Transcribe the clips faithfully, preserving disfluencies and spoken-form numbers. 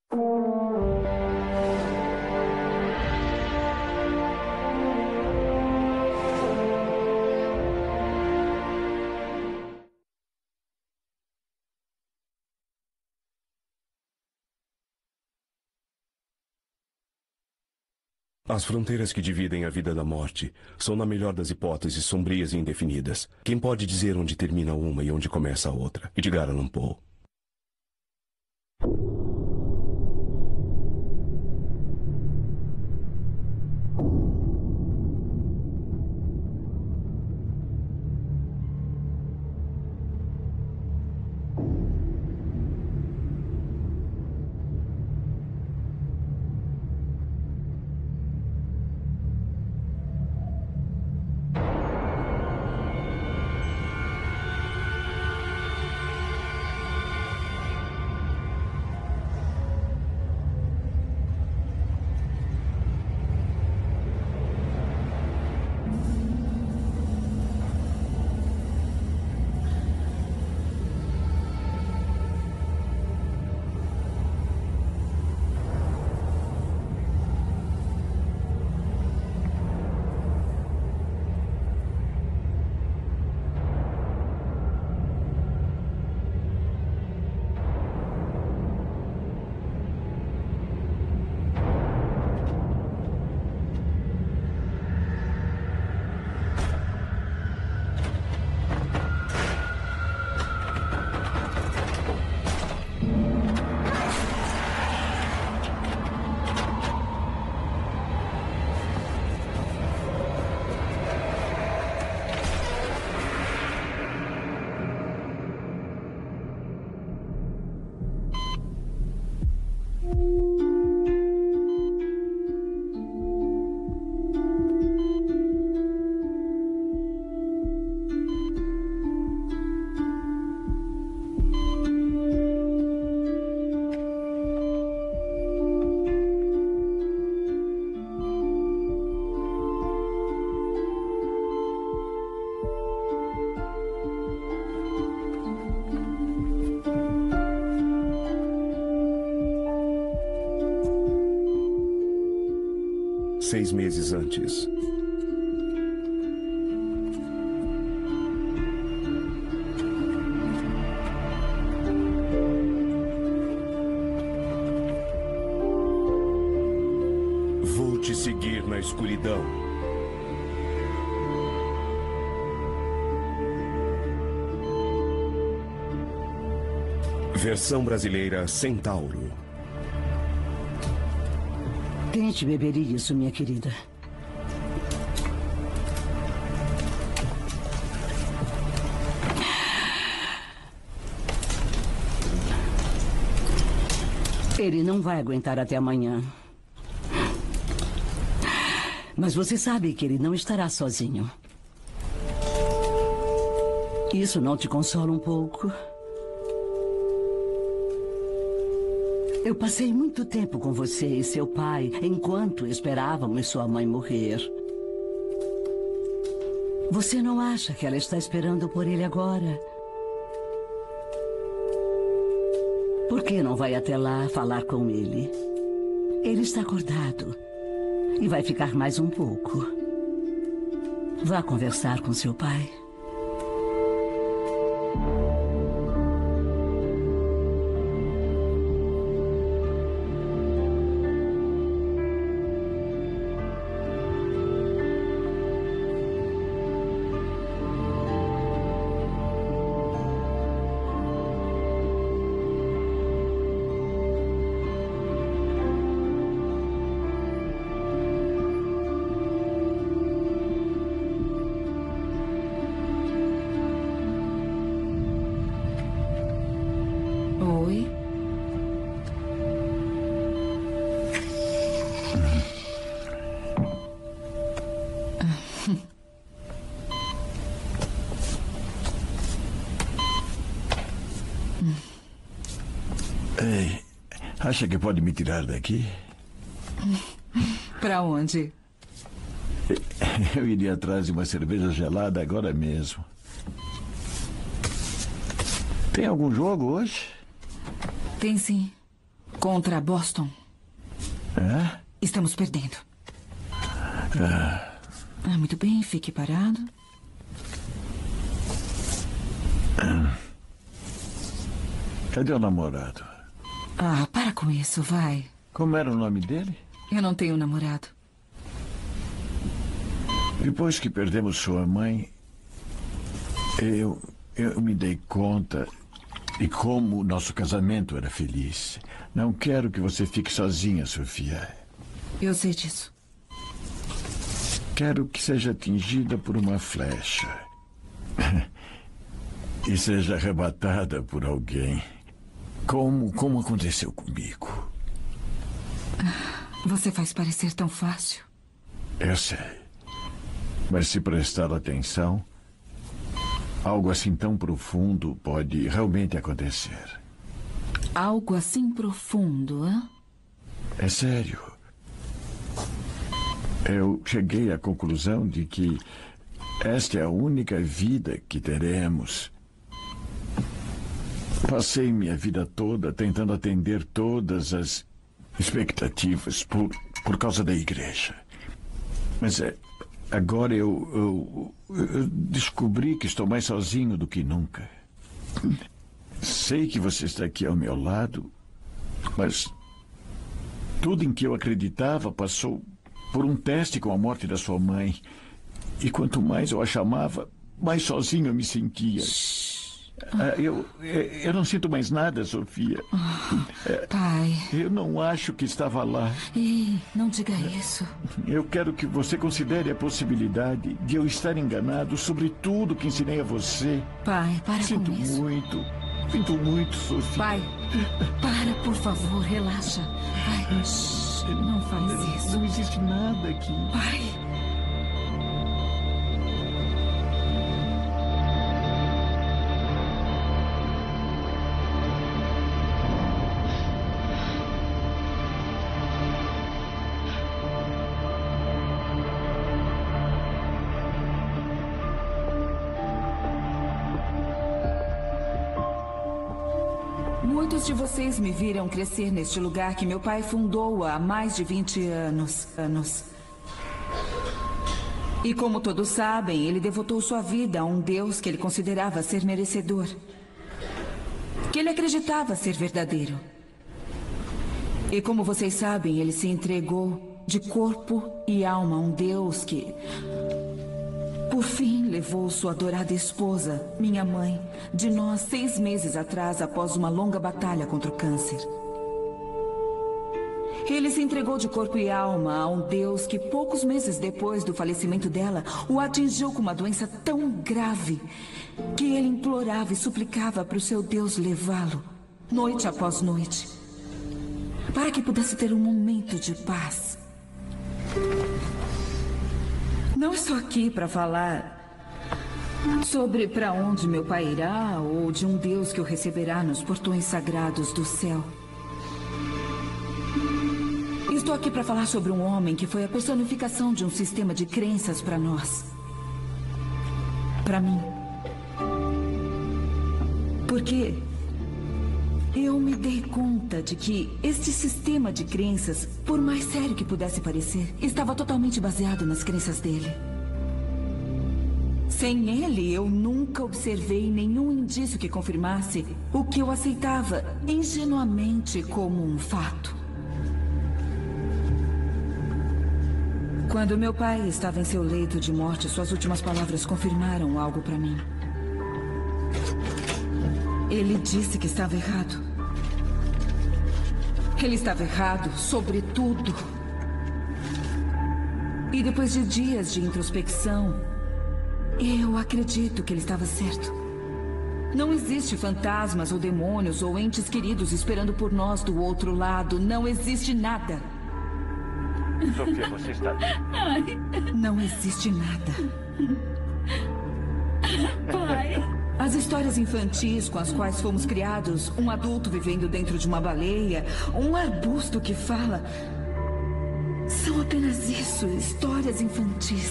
As fronteiras que dividem a vida da morte são, na melhor das hipóteses, sombrias e indefinidas. Quem pode dizer onde termina uma e onde começa a outra? Edgar Allan Poe. Seis meses antes. Vou te seguir na escuridão. Versão brasileira Centauro. Tente beber isso, minha querida. Ele não vai aguentar até amanhã. Mas você sabe que ele não estará sozinho. Isso não te consola um pouco? Eu passei muito tempo com você e seu pai enquanto esperávamos sua mãe morrer. Você não acha que ela está esperando por ele agora? Por que não vai até lá falar com ele? Ele está acordado e vai ficar mais um pouco. Vá conversar com seu pai. Ei, acha que pode me tirar daqui? Pra onde? Eu iria atrás de uma cerveja gelada agora mesmo. Tem algum jogo hoje? Tem sim. Contra Boston. É? Estamos perdendo. Ah. Ah, muito bem, fique parado. Cadê o namorado? Ah, para com isso, vai. Como era o nome dele? Eu não tenho namorado. Depois que perdemos sua mãe, eu, eu me dei conta de como o nosso casamento era feliz. Não quero que você fique sozinha, Sofia. Eu sei disso. Quero que seja atingida por uma flecha. E seja arrebatada por alguém. Como, como aconteceu comigo. Você faz parecer tão fácil. Eu sei. Mas se prestar atenção, algo assim tão profundo pode realmente acontecer. Algo assim profundo, hã? É sério. Eu cheguei à conclusão de que esta é a única vida que teremos. Passei minha vida toda tentando atender todas as expectativas por, por causa da igreja. Mas é, agora eu, eu, eu descobri que estou mais sozinho do que nunca. Sei que você está aqui ao meu lado, mas tudo em que eu acreditava passou por um teste com a morte da sua mãe. E quanto mais eu a chamava, mais sozinho eu me sentia. Ah, eu, eu não sinto mais nada, Sofia. Oh, pai. Eu não acho que estava lá. Ei, não diga isso. Eu quero que você considere a possibilidade de eu estar enganado sobre tudo que ensinei a você. Pai, para Sinto com isso. muito. Sinto muito, Sofia. Pai, para, por favor, relaxa. Pai, shh, não faz isso. Não existe nada aqui. Pai. Muitos de vocês me viram crescer neste lugar que meu pai fundou há mais de vinte anos. anos. E como todos sabem, ele devotou sua vida a um Deus que ele considerava ser merecedor. Que ele acreditava ser verdadeiro. E como vocês sabem, ele se entregou de corpo e alma a um Deus que, por fim, levou sua adorada esposa, minha mãe, de nós seis meses atrás após uma longa batalha contra o câncer. Ele se entregou de corpo e alma a um Deus que poucos meses depois do falecimento dela o atingiu com uma doença tão grave que ele implorava e suplicava para o seu Deus levá-lo, noite após noite, para que pudesse ter um momento de paz. Não estou aqui para falar sobre para onde meu pai irá ou de um Deus que o receberá nos portões sagrados do céu. Estou aqui para falar sobre um homem que foi a personificação de um sistema de crenças para nós. Para mim. Porque eu me dei conta de que este sistema de crenças, por mais sério que pudesse parecer, estava totalmente baseado nas crenças dele. Sem ele, eu nunca observei nenhum indício que confirmasse o que eu aceitava ingenuamente como um fato. Quando meu pai estava em seu leito de morte, suas últimas palavras confirmaram algo para mim. Ele disse que estava errado. Ele estava errado sobre tudo. E depois de dias de introspecção, eu acredito que ele estava certo. Não existe fantasmas ou demônios ou entes queridos esperando por nós do outro lado. Não existe nada. Sofia, você está bem? Não existe nada. Pai. As histórias infantis com as quais fomos criados, um adulto vivendo dentro de uma baleia, um arbusto que fala, são apenas isso, histórias infantis.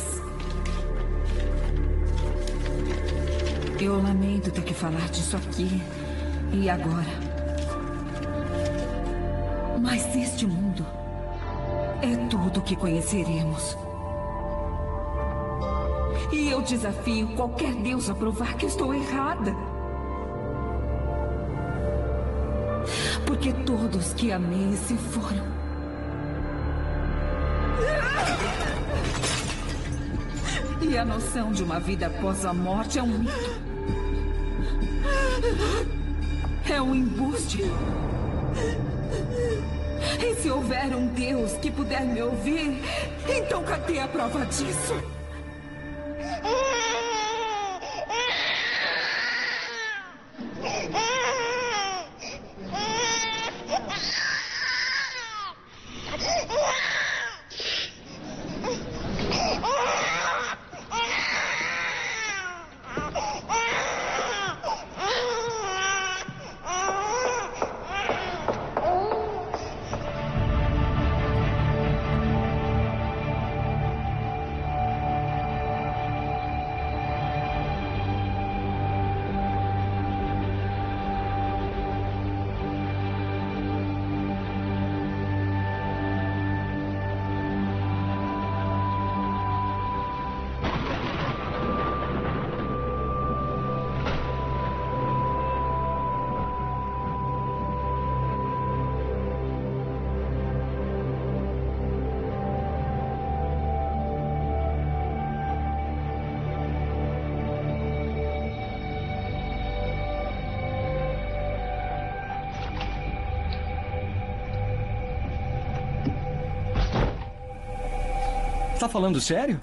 Eu lamento ter que falar disso aqui e agora. Mas este mundo é tudo o que conheceremos. E eu desafio qualquer Deus a provar que eu estou errada. Porque todos que amei se foram. E a noção de uma vida após a morte é um mito. É um embuste. E se houver um Deus que puder me ouvir, então cadê a prova disso? Tá falando sério?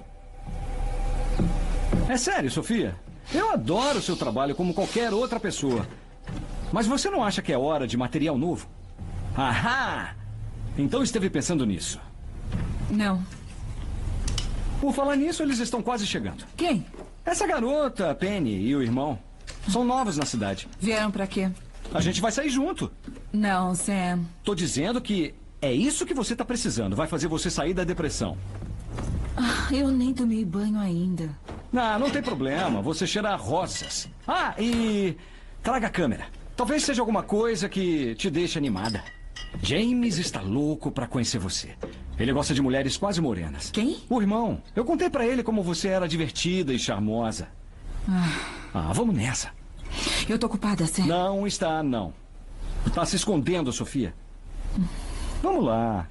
É sério, Sofia. Eu adoro o seu trabalho como qualquer outra pessoa. Mas você não acha que é hora de material novo? Ahá! Então esteve pensando nisso. Não. Por falar nisso, eles estão quase chegando. Quem? Essa garota, Penny, e o irmão. São novos na cidade. Vieram pra quê? A gente vai sair junto. Não, Sam. Tô dizendo que é isso que você tá precisando. Vai fazer você sair da depressão. Ah, eu nem tomei banho ainda. Não, não tem problema. Você cheira a rosas. Ah, e traga a câmera. Talvez seja alguma coisa que te deixe animada. James está louco pra conhecer você. Ele gosta de mulheres quase morenas. Quem? O irmão. Eu contei pra ele como você era divertida e charmosa. Ah, Ah, vamos nessa. eu tô ocupada, Sam. Não está, não. Está se escondendo, Sofia. Vamos lá.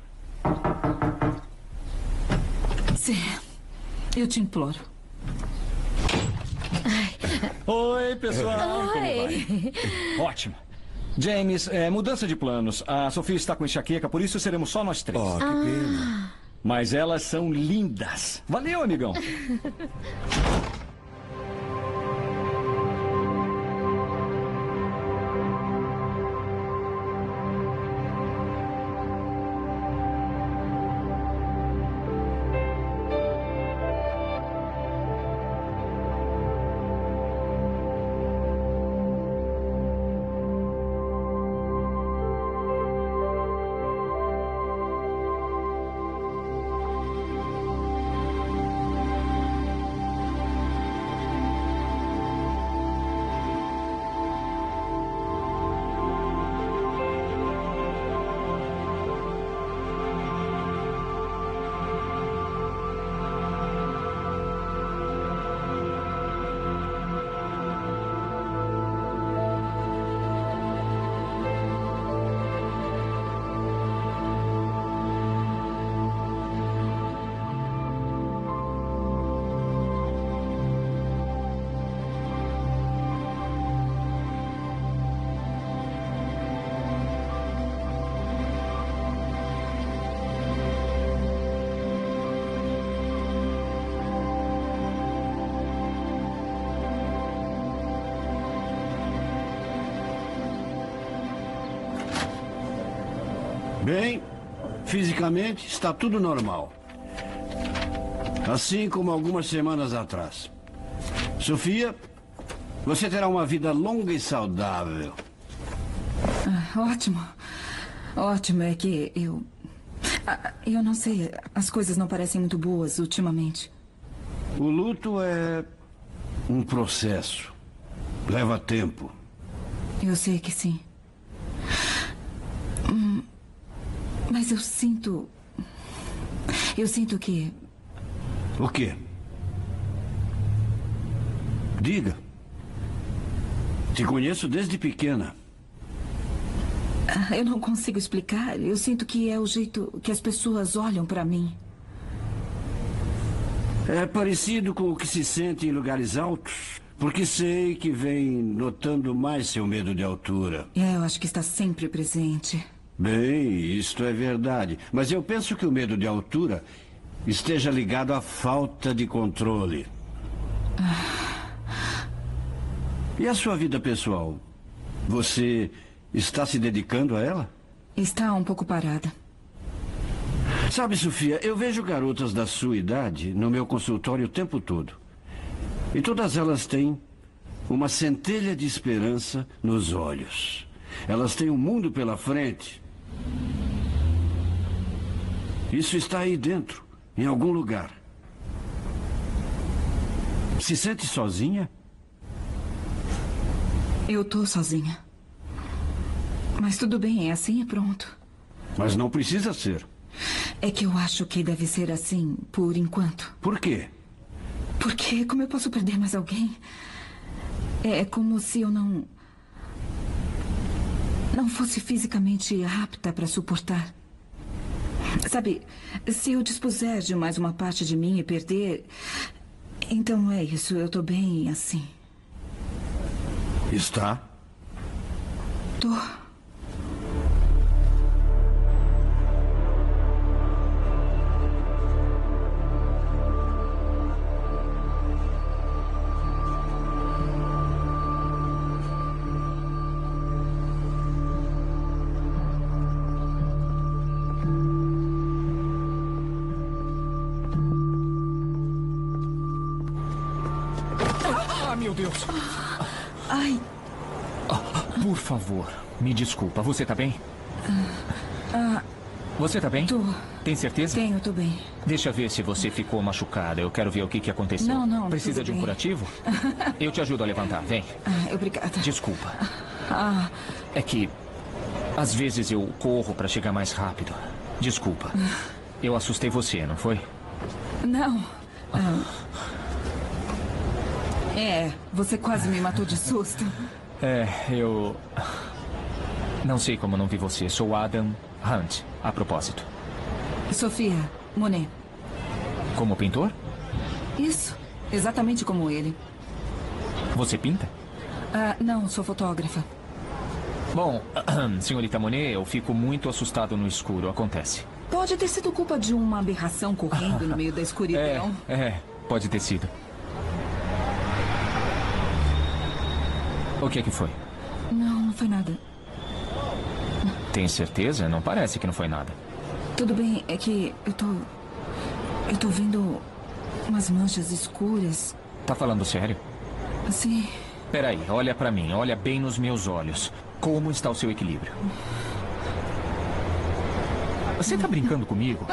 Sam, eu te imploro. Oi, pessoal. Como vai? Oi. Ótimo. James, é, mudança de planos. A Sofia está com enxaqueca, por isso seremos só nós três. Oh, que pena. Mas elas são lindas. Valeu, amigão. Bem, fisicamente está tudo normal. Assim como algumas semanas atrás. Sofia, você terá uma vida longa e saudável. Ah, ótimo. Ótimo, é que eu... ah, eu não sei, as coisas não parecem muito boas ultimamente. O luto é um processo. Leva tempo. Eu sei que sim. Hum, Mas eu sinto... Eu sinto que... O quê? Diga. Te conheço desde pequena. Eu não consigo explicar. Eu sinto que é o jeito que as pessoas olham para mim. É parecido com o que se sente em lugares altos. Porque sei que vem notando mais seu medo de altura. É, eu acho que está sempre presente. Bem, isto é verdade. Mas eu penso que o medo de altura esteja ligado à falta de controle. Ah. E a sua vida pessoal? Você está se dedicando a ela? Está um pouco parada. Sabe, Sofia, eu vejo garotas da sua idade no meu consultório o tempo todo. E todas elas têm uma centelha de esperança nos olhos. Elas têm um mundo pela frente. Isso está aí dentro, em algum lugar. Se sente sozinha? Eu tô sozinha. Mas tudo bem, é assim e pronto. Mas não precisa ser. É que eu acho que deve ser assim por enquanto. Por quê? Porque como eu posso perder mais alguém? É como se eu não... não fosse fisicamente apta para suportar. Sabe, se eu dispuser de mais uma parte de mim e perder... Então é isso, eu tô bem assim. Está? Tô. Meu Deus! Ai! Por favor, me desculpa. Você tá bem? Ah, você tá bem? Tô. Tem certeza? Tenho, tô bem. Deixa eu ver se você ficou machucada. Eu quero ver o que, que aconteceu. Não, não, Precisa tudo de um bem. curativo? Eu te ajudo a levantar. Vem. Ah, obrigada. Desculpa. Ah, É que... às vezes eu corro pra chegar mais rápido. Desculpa. Eu assustei você, não foi? não. Ah, é, você quase me matou de susto. É, eu... não sei como não vi você. Sou Adam Hunt, a propósito. Sofia, Monet. Como pintor? Isso, exatamente como ele. Você pinta? Ah, não, sou fotógrafa. Bom, senhorita Monet, eu fico muito assustado no escuro. Acontece. Pode ter sido culpa de uma aberração correndo no meio da escuridão. É, é, pode ter sido. O que é que foi? Não, não foi nada. Tem certeza? Não parece que não foi nada. Tudo bem, é que eu tô... Eu tô vendo umas manchas escuras. Tá falando sério? Assim... Peraí, olha pra mim, olha bem nos meus olhos. Como está o seu equilíbrio? Você tá brincando comigo?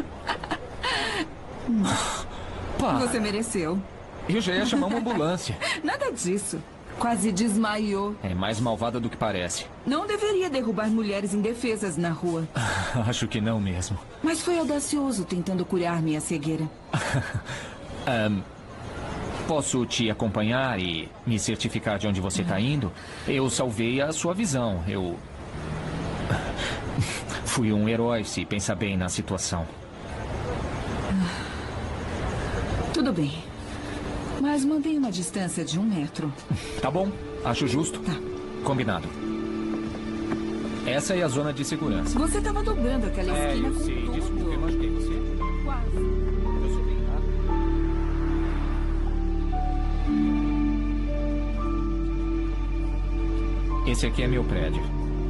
Pá, Você mereceu. eu já ia chamar uma ambulância. Nada disso. Quase desmaiou. É mais malvada do que parece. Não deveria derrubar mulheres indefesas na rua. Acho que não mesmo. Mas foi audacioso tentando curar minha cegueira. Ahn, posso te acompanhar e me certificar de onde você está indo? Eu salvei a sua visão. Eu... fui um herói, se pensa bem na situação. Tudo bem. Mas mantenha uma distância de um metro. Tá bom, acho justo. Tá. Combinado. Essa é a zona de segurança. Você estava dobrando aquela É, esquina eu com sei, tudo. desculpa, eu machuquei você. Quase. Eu sou bem rápido. Esse aqui é meu prédio.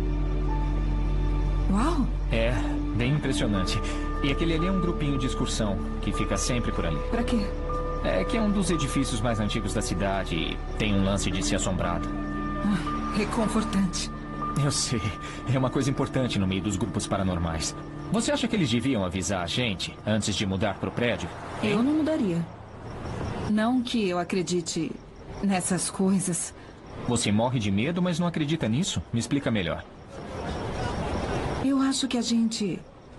Uau! É, bem impressionante. E aquele ali é um grupinho de excursão, que fica sempre por ali. Pra quê? É que é um dos edifícios mais antigos da cidade e tem um lance de ser assombrado. Ah, reconfortante. Eu sei, é uma coisa importante no meio dos grupos paranormais. Você acha que eles deviam avisar a gente antes de mudar pro prédio? Eu não mudaria. Não que eu acredite nessas coisas. Você morre de medo, mas não acredita nisso? Me explica melhor. Eu acho que a gente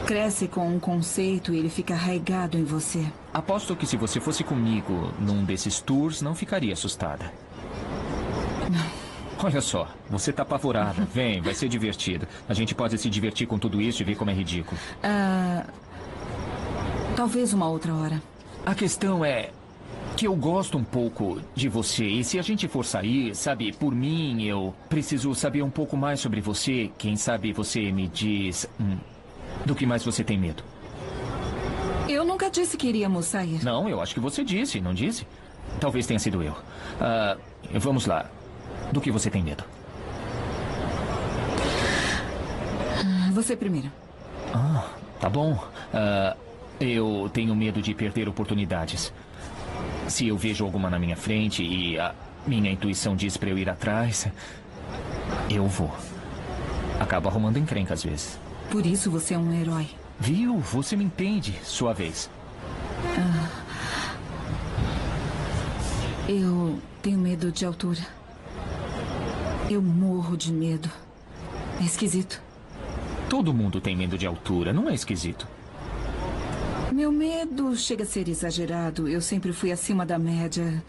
cresce com um conceito e ele fica arraigado em você. Aposto que se você fosse comigo num desses tours, não ficaria assustada. Olha só, você tá apavorada. Vem, vai ser divertido. A gente pode se divertir com tudo isso e ver como é ridículo. Ah, talvez uma outra hora. A questão é que eu gosto um pouco de você. E se a gente for sair, sabe, por mim, eu preciso saber um pouco mais sobre você. Quem sabe você me diz... Hum, do que mais você tem medo? Eu nunca disse que iríamos sair. Não, eu acho que você disse, não disse? Talvez tenha sido eu. Ah, vamos lá. Do que você tem medo? Você primeiro. Ah, tá bom. Ah, eu tenho medo de perder oportunidades. Se eu vejo alguma na minha frente e a minha intuição diz para eu ir atrás, eu vou. Acabo arrumando encrenca às vezes. Por isso você é um herói. Viu? Você me entende. Sua vez. Ah, eu tenho medo de altura. Eu morro de medo. É esquisito. Todo mundo tem medo de altura, não é esquisito? Meu medo chega a ser exagerado. Eu sempre fui acima da média.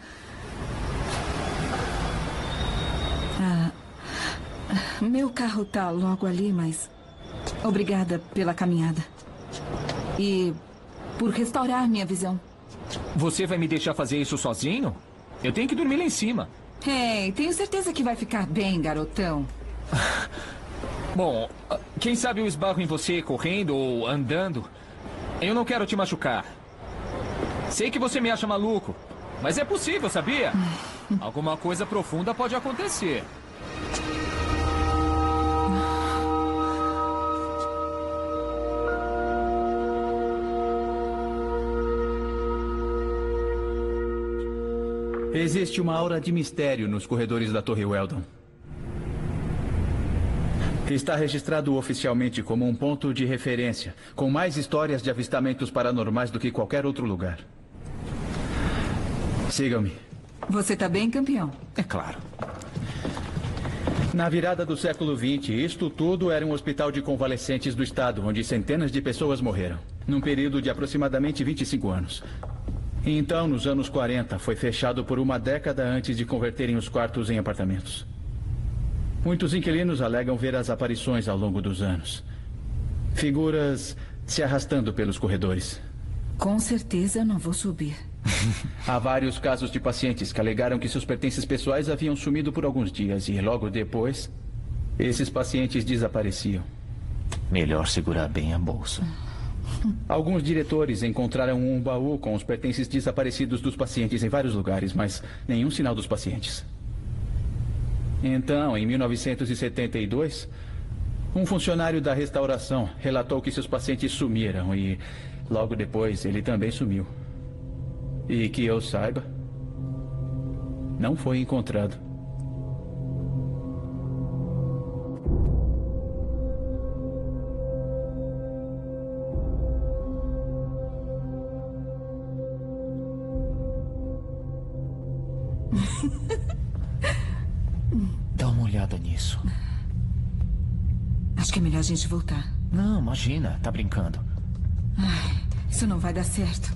Ah, meu carro tá logo ali, mas... Obrigada pela caminhada. E por restaurar minha visão. Você vai me deixar fazer isso sozinho? Eu tenho que dormir lá em cima. Hey, tenho certeza que vai ficar bem, garotão. Bom, quem sabe eu esbarro em você correndo ou andando. Eu não quero te machucar. Sei que você me acha maluco, mas é possível, sabia? Alguma coisa profunda pode acontecer. Existe uma aura de mistério nos corredores da Torre Weldon. Está registrado oficialmente como um ponto de referência, com mais histórias de avistamentos paranormais do que qualquer outro lugar. Sigam-me. Você tá bem, campeão? É claro. Na virada do século vinte, isto tudo era um hospital de convalescentes do estado, onde centenas de pessoas morreram, num período de aproximadamente vinte e cinco anos. Então, nos anos quarenta, foi fechado por uma década antes de converterem os quartos em apartamentos. Muitos inquilinos alegam ver as aparições ao longo dos anos. Figuras se arrastando pelos corredores. Com certeza eu não vou subir. Há vários casos de pacientes que alegaram que seus pertences pessoais haviam sumido por alguns dias e, logo depois, esses pacientes desapareciam. Melhor segurar bem a bolsa. Alguns diretores encontraram um baú com os pertences desaparecidos dos pacientes em vários lugares, mas nenhum sinal dos pacientes. Então, em mil novecentos e setenta e dois, um funcionário da restauração relatou que seus pacientes sumiram e, logo depois, ele também sumiu. E que eu saiba, não foi encontrado. Dá uma olhada nisso. Acho que é melhor a gente voltar. Não, imagina, tá brincando. Ai, isso não vai dar certo.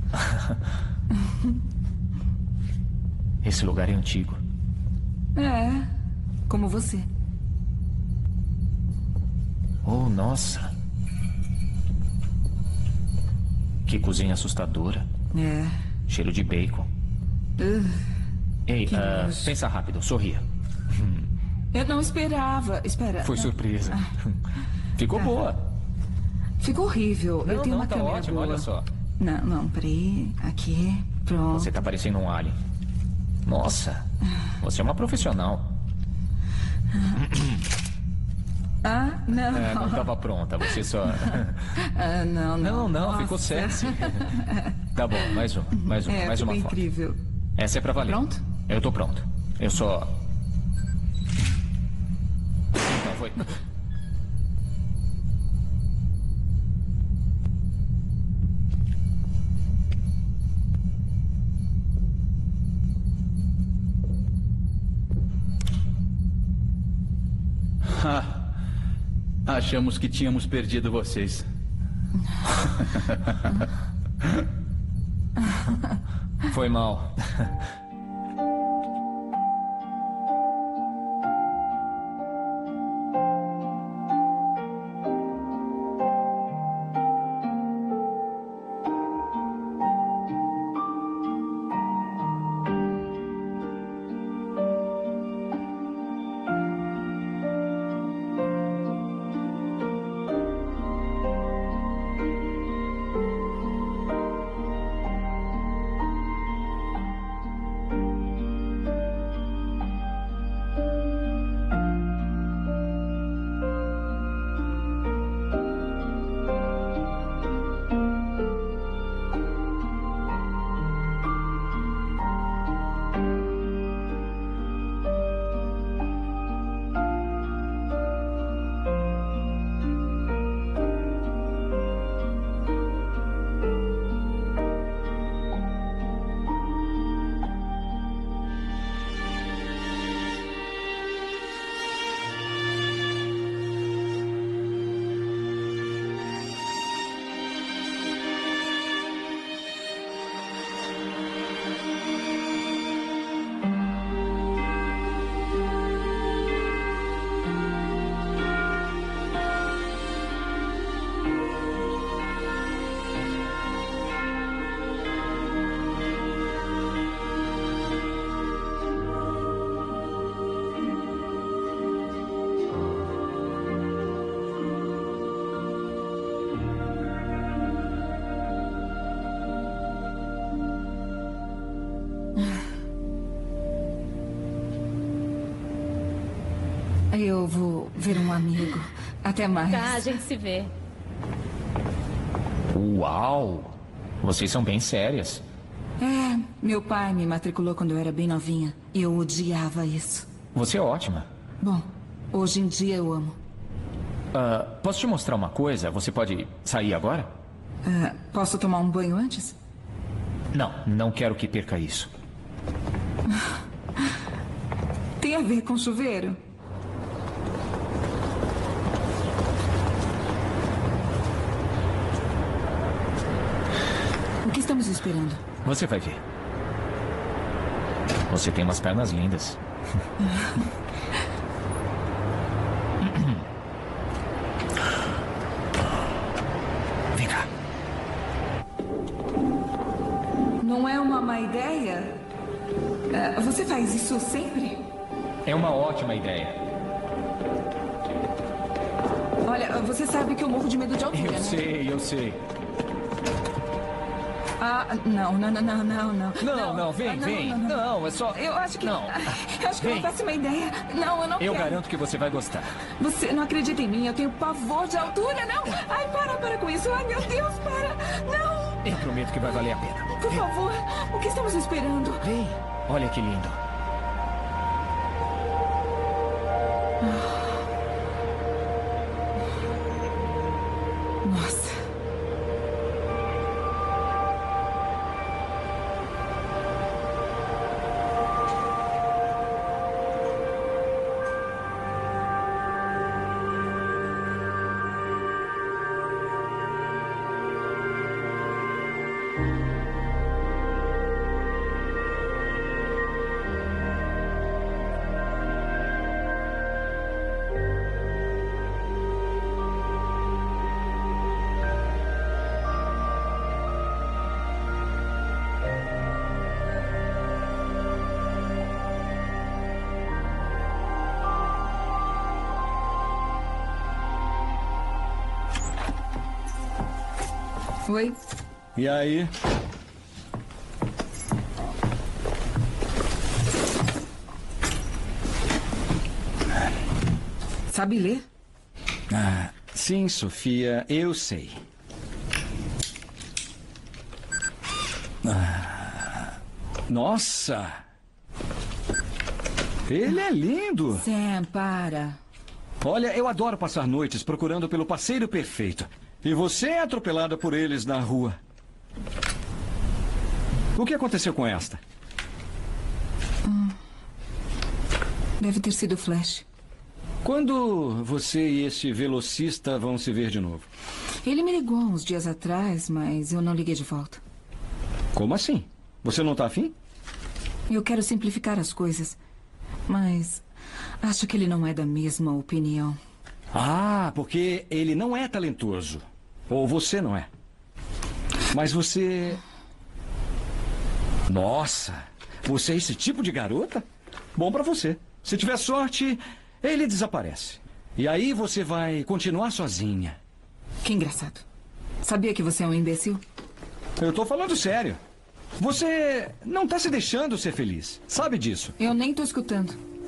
Esse lugar é antigo. É, como você. Oh, nossa. Que cozinha assustadora. É. Cheiro de bacon. Uh, Ei, que uh, nojo. pensa rápido, sorria. Eu não esperava. Espera. Foi não. surpresa. Ah. Ficou Tá. boa. Ficou horrível. Não, Eu tenho não, uma tá câmera ótimo, boa. olha só. Não, não, peraí. Aqui, pronto. Você tá parecendo um alien. Nossa, você é uma profissional. Ah, não. É, não estava pronta, você só... Ah, não, Não, não. não, Nossa. ficou sexy. Tá bom, mais um, mais um, É, mais ficou uma foto. incrível. Essa é pra valer. Pronto? Eu tô pronto. Eu só... Então, foi... Ah, achamos que tínhamos perdido vocês. Foi mal. Eu vou ver um amigo. Até mais. Tá, a gente se vê. Uau! Vocês são bem sérias. É, meu pai me matriculou quando eu era bem novinha. E eu odiava isso. Você é ótima. Bom, hoje em dia eu amo. Uh, posso te mostrar uma coisa? Você pode sair agora? Uh, posso tomar um banho antes? Não, não quero que perca isso. Tem a ver com chuveiro? O que estamos esperando? Você vai ver. Você tem umas pernas lindas. Vem cá. Não é uma má ideia? Uh, você faz isso sempre? É uma ótima ideia. Olha, você sabe que eu morro de medo de altura, Eu né? sei, eu sei. Ah, não, não, não, não, não. Não, não, não vem, ah, não, vem. Não, não, não. Não, é só... Eu acho que... Não. Eu acho que Vem. é uma péssima ideia. Não, eu não Eu quero. garanto que você vai gostar. Você não acredita em mim, eu tenho pavor de altura, não. Ai, para, para com isso. Ai, meu Deus, para. Não. Eu prometo que vai valer a pena. Por Vem. favor, o que estamos esperando? Vem. Olha que lindo. Nossa. Oi? E aí? Sabe ler? Ah, sim, Sofia, eu sei. Ah, nossa! Ele é lindo! Sam, para. Olha, eu adoro passar noites procurando pelo parceiro perfeito. E você é atropelada por eles na rua. O que aconteceu com esta? Hum. Deve ter sido Flash. Quando você e esse velocista vão se ver de novo? Ele me ligou uns dias atrás, mas eu não liguei de volta. Como assim? Você não tá afim? Eu quero simplificar as coisas, mas acho que ele não é da mesma opinião. Ah, porque ele não é talentoso. Ou você não é. Mas você... Nossa, você é esse tipo de garota? Bom pra você. Se tiver sorte, ele desaparece. E aí você vai continuar sozinha. Que engraçado. Sabia que você é um imbecil? Eu tô falando sério. Você não tá se deixando ser feliz. Sabe disso? Eu nem tô escutando.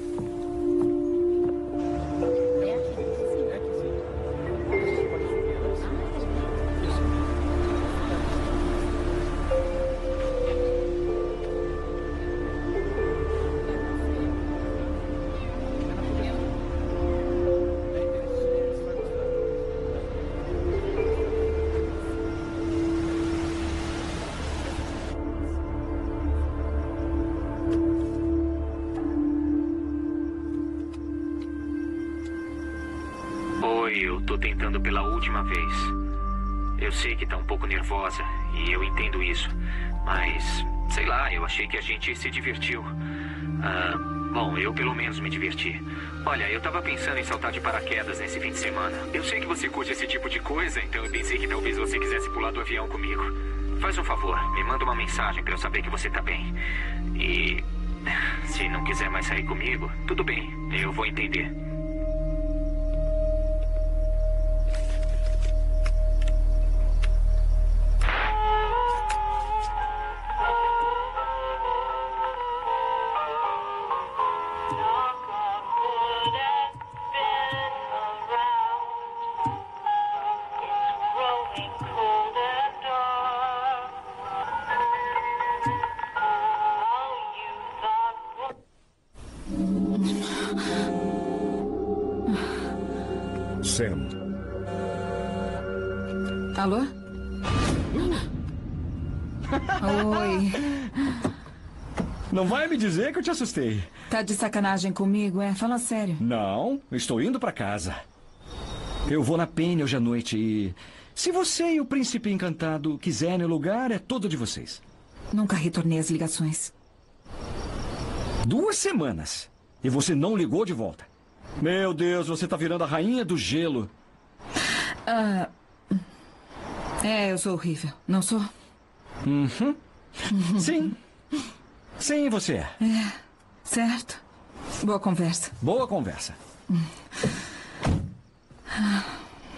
Tô tentando pela última vez. Eu sei que tá um pouco nervosa e eu entendo isso, mas sei lá, eu achei que a gente se divertiu. Ah, bom, eu pelo menos me diverti. Olha, eu tava pensando em saltar de paraquedas nesse fim de semana. Eu sei que você curte esse tipo de coisa, então eu pensei que talvez você quisesse pular do avião comigo. Faz um favor, me manda uma mensagem pra eu saber que você tá bem. E se não quiser mais sair comigo, tudo bem, eu vou entender. Sam. Alô? Oi. Não vai me dizer que eu te assustei. Tá de sacanagem comigo, é? Fala sério. Não, estou indo para casa. Eu vou na Penny hoje à noite e... Se você e o príncipe encantado quiserem o lugar, é todo de vocês. Nunca retornei as ligações. Duas semanas. E você não ligou de volta. Meu Deus, você tá virando a rainha do gelo. Ah, é, eu sou horrível, não sou? Uhum. Sim. Sim, você é. É, certo. Boa conversa. Boa conversa. Hum. Ah.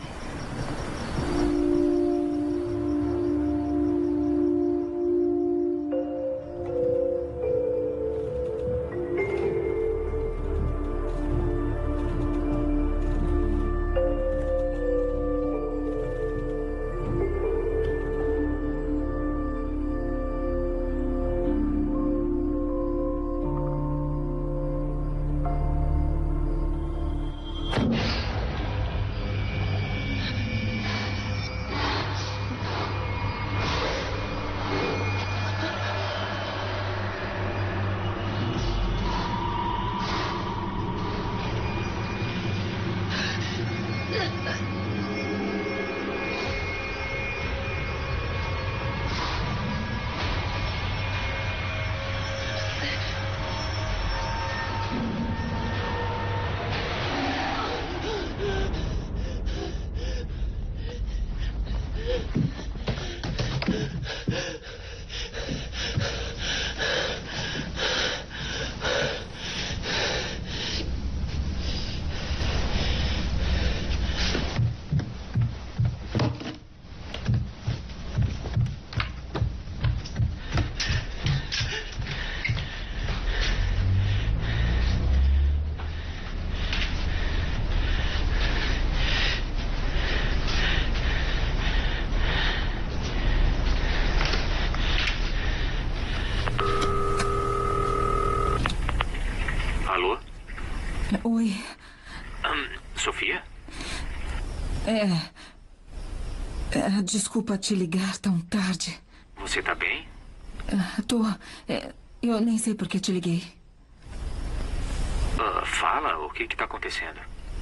Oi. Um, Sofia? É, é... Desculpa te ligar tão tarde. Você tá bem? Uh, tô... É, eu nem sei por que te liguei. Uh, fala, o que que tá acontecendo?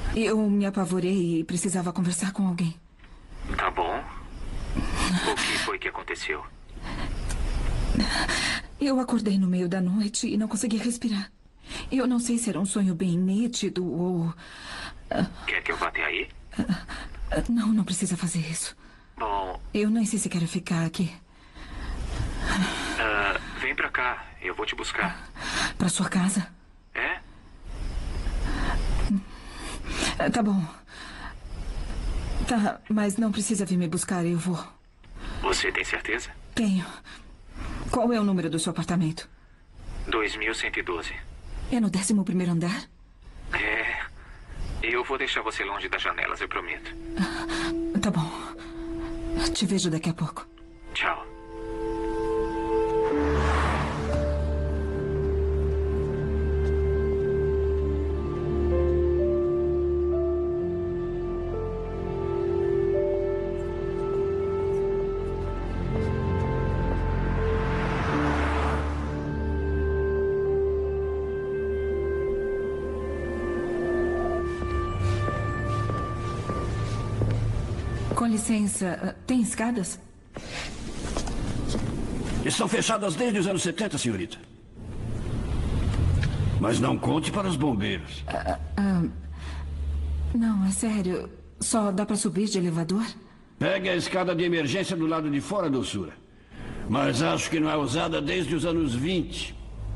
Eu me apavorei e precisava conversar com alguém. Tá bom. O que foi que aconteceu? Eu acordei no meio da noite e não consegui respirar. Eu não sei se era um sonho bem nítido ou... Quer que eu vá até aí? Não, não precisa fazer isso. Bom... Eu nem sei se quero ficar aqui. Uh, vem pra cá. Eu vou te buscar. Pra sua casa? É? Tá bom. Tá, mas não precisa vir me buscar, eu vou. Você tem certeza? Tenho. Qual é o número do seu apartamento? dois mil cento e doze. É no décimo primeiro andar? É. Eu vou deixar você longe das janelas, eu prometo. Tá bom. Te vejo daqui a pouco. Tchau. Com licença, tem escadas? Estão fechadas desde os anos setenta, senhorita. Mas não conte para os bombeiros. Ah, ah, não, é sério. Só dá para subir de elevador? Pegue a escada de emergência do lado de fora, doçura. Mas acho que não é usada desde os anos vinte.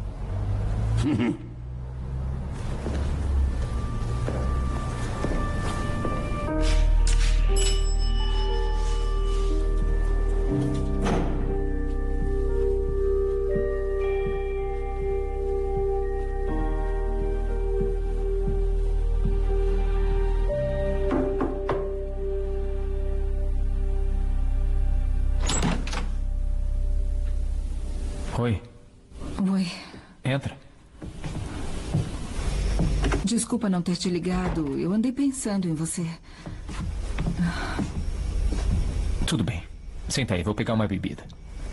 Oi. Oi. Entra. Desculpa não ter te ligado. Eu andei pensando em você. Tudo bem. Senta aí, vou pegar uma bebida.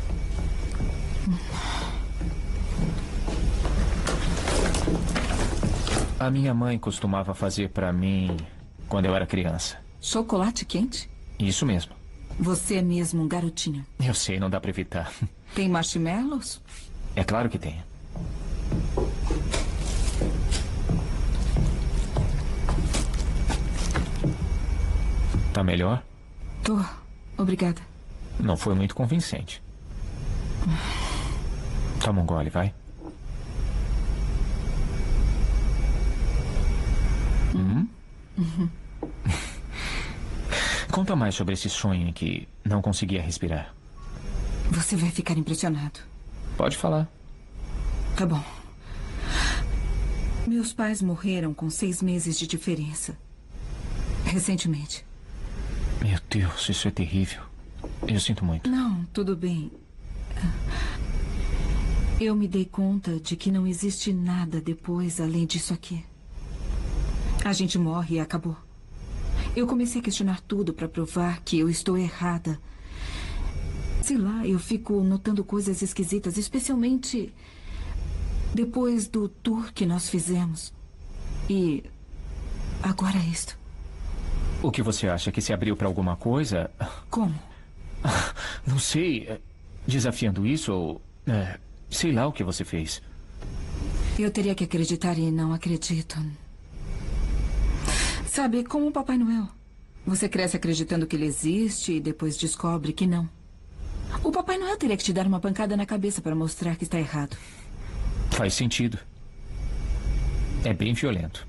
A minha mãe costumava fazer pra mim quando eu era criança. Chocolate quente? Isso mesmo. Você é mesmo um garotinho. Eu sei, não dá pra evitar. Tem marshmallows? É claro que tem. Tá melhor? Tô. Obrigada. Não foi muito convincente. Toma um gole, vai. Hum? Uhum. Conta mais sobre esse sonho em que não conseguia respirar. Você vai ficar impressionado. Pode falar. Tá bom. Meus pais morreram com seis meses de diferença. Recentemente. Meu Deus, isso é terrível. Eu sinto muito. Não, tudo bem. Eu me dei conta de que não existe nada depois além disso aqui. A gente morre e acabou. Eu comecei a questionar tudo para provar que eu estou errada. Sei lá, eu fico notando coisas esquisitas, especialmente depois do tour que nós fizemos. E agora é isto. O que você acha? Que se abriu para alguma coisa? Como? Não sei. Desafiando isso ou... É, sei lá o que você fez. Eu teria que acreditar e não acredito. Sabe, como o Papai Noel. Você cresce acreditando que ele existe e depois descobre que não. O Papai Noel teria que te dar uma pancada na cabeça para mostrar que está errado. Faz sentido. É bem violento.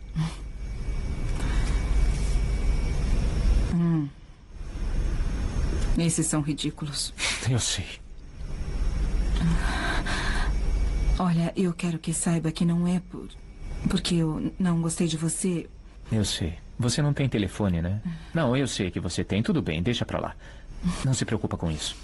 Hum. Esses são ridículos. Eu sei. Olha, eu quero que saiba que não é por... porque eu não gostei de você. Eu sei. Você não tem telefone, né? Não, eu sei que você tem. Tudo bem, deixa pra lá. Não se preocupa com isso.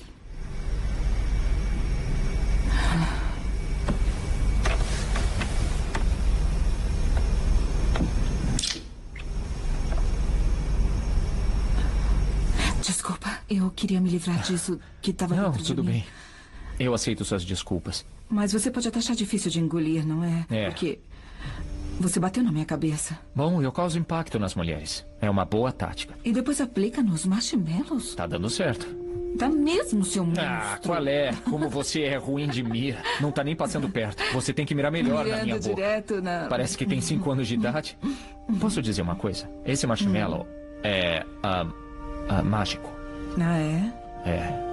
Desculpa, eu queria me livrar disso que estava Não, dentro de tudo mim. bem. Eu aceito suas desculpas. Mas você pode até achar difícil de engolir, não é? É. Porque Você bateu na minha cabeça. Bom, eu causo impacto nas mulheres. É uma boa tática. E depois aplica nos marshmallows? Tá dando certo. Tá mesmo, seu monstro. Ah, qual é? Como você é ruim de mira. Não tá nem passando perto. Você tem que mirar melhor Mirando na minha boca. direto na... Parece que tem cinco anos de idade. Posso dizer uma coisa? Esse marshmallow é... ah, ah, mágico. Ah, é? É.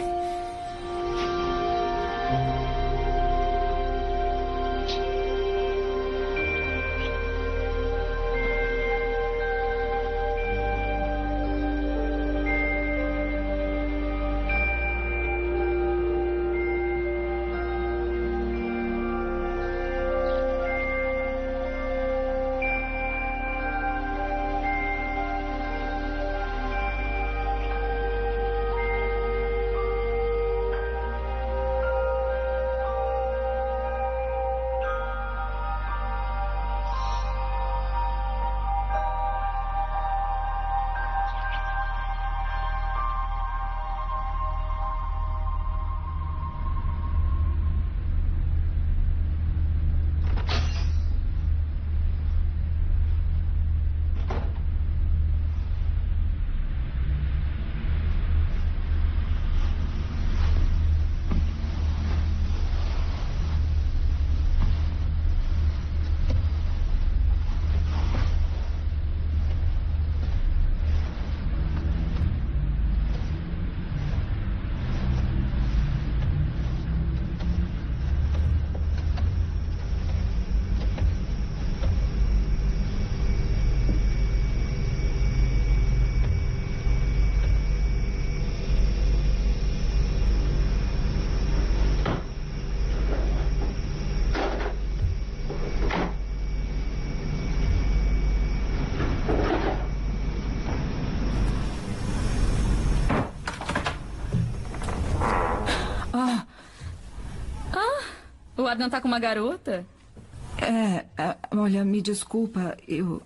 O Adnan tá com uma garota? É, é, olha, me desculpa, eu...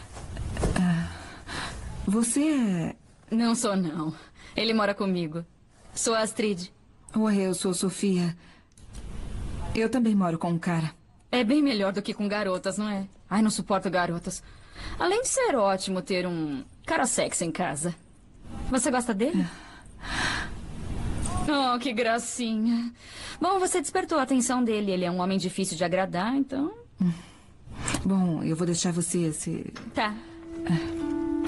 É, você é... Não sou, não. Ele mora comigo. Sou a Astrid. Oi, eu sou Sofia. Eu também moro com um cara. É bem melhor do que com garotas, não é? Ai, não suporto garotas. Além de ser ótimo ter um cara sexy em casa. Você gosta dele? Oh, que gracinha. Bom, você despertou a atenção dele. Ele é um homem difícil de agradar, então... Bom, eu vou deixar você se... Tá. É.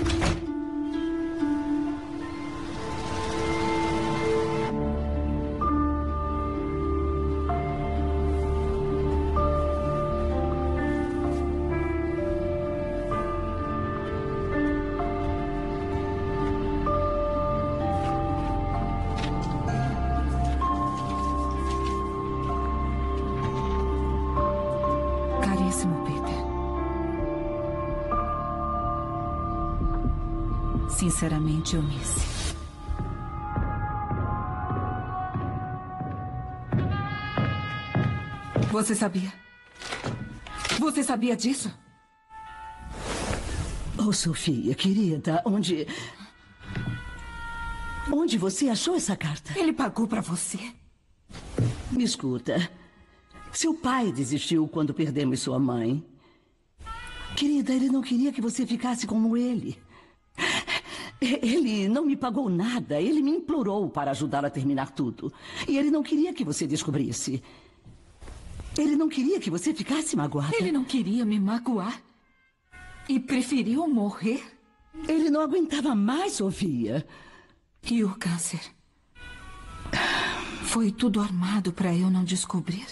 Sinceramente, Eunice. Você sabia? Você sabia disso? Oh, Sofia, querida, onde... Onde você achou essa carta? Ele pagou pra você. Me escuta. Seu pai desistiu quando perdemos sua mãe. Querida, ele não queria que você ficasse como ele. Ele não me pagou nada. Ele me implorou para ajudá-lo a terminar tudo. E ele não queria que você descobrisse. Ele não queria que você ficasse magoada. Ele não queria me magoar. E preferiu morrer? Ele não aguentava mais, Sofia. E o câncer? Foi tudo armado para eu não descobrir?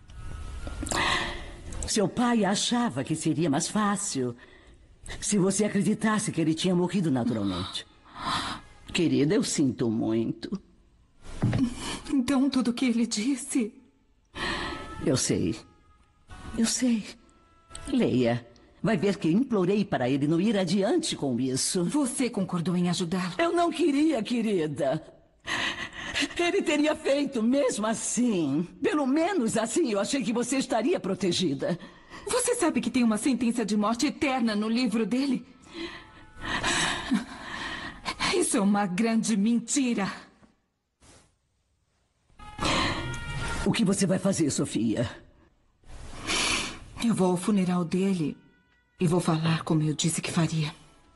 Seu pai achava que seria mais fácil se você acreditasse que ele tinha morrido naturalmente. Querida, eu sinto muito. Então tudo o que ele disse... Eu sei. Eu sei. Leia. Vai ver que implorei para ele não ir adiante com isso. Você concordou em ajudá-lo? Eu não queria, querida. Ele teria feito mesmo assim. Pelo menos assim eu achei que você estaria protegida. Você sabe que tem uma sentença de morte eterna no livro dele? Isso é uma grande mentira. O que você vai fazer, Sofia? Eu vou ao funeral dele e vou falar como eu disse que faria.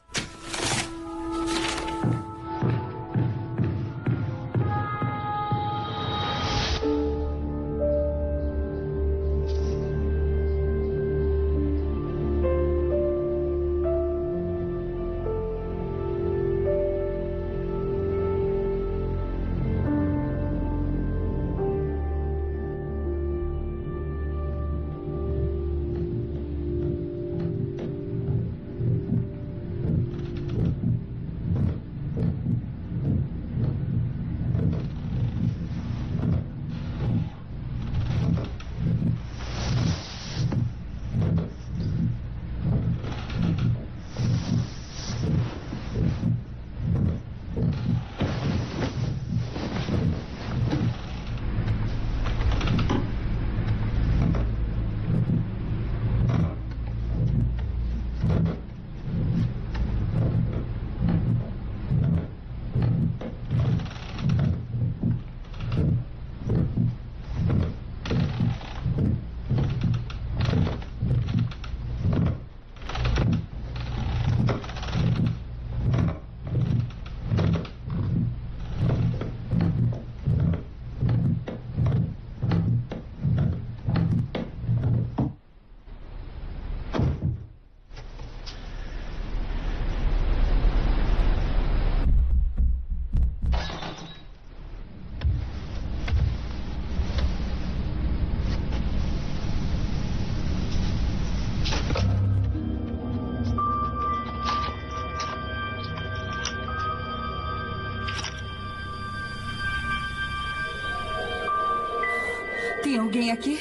Tem alguém aqui?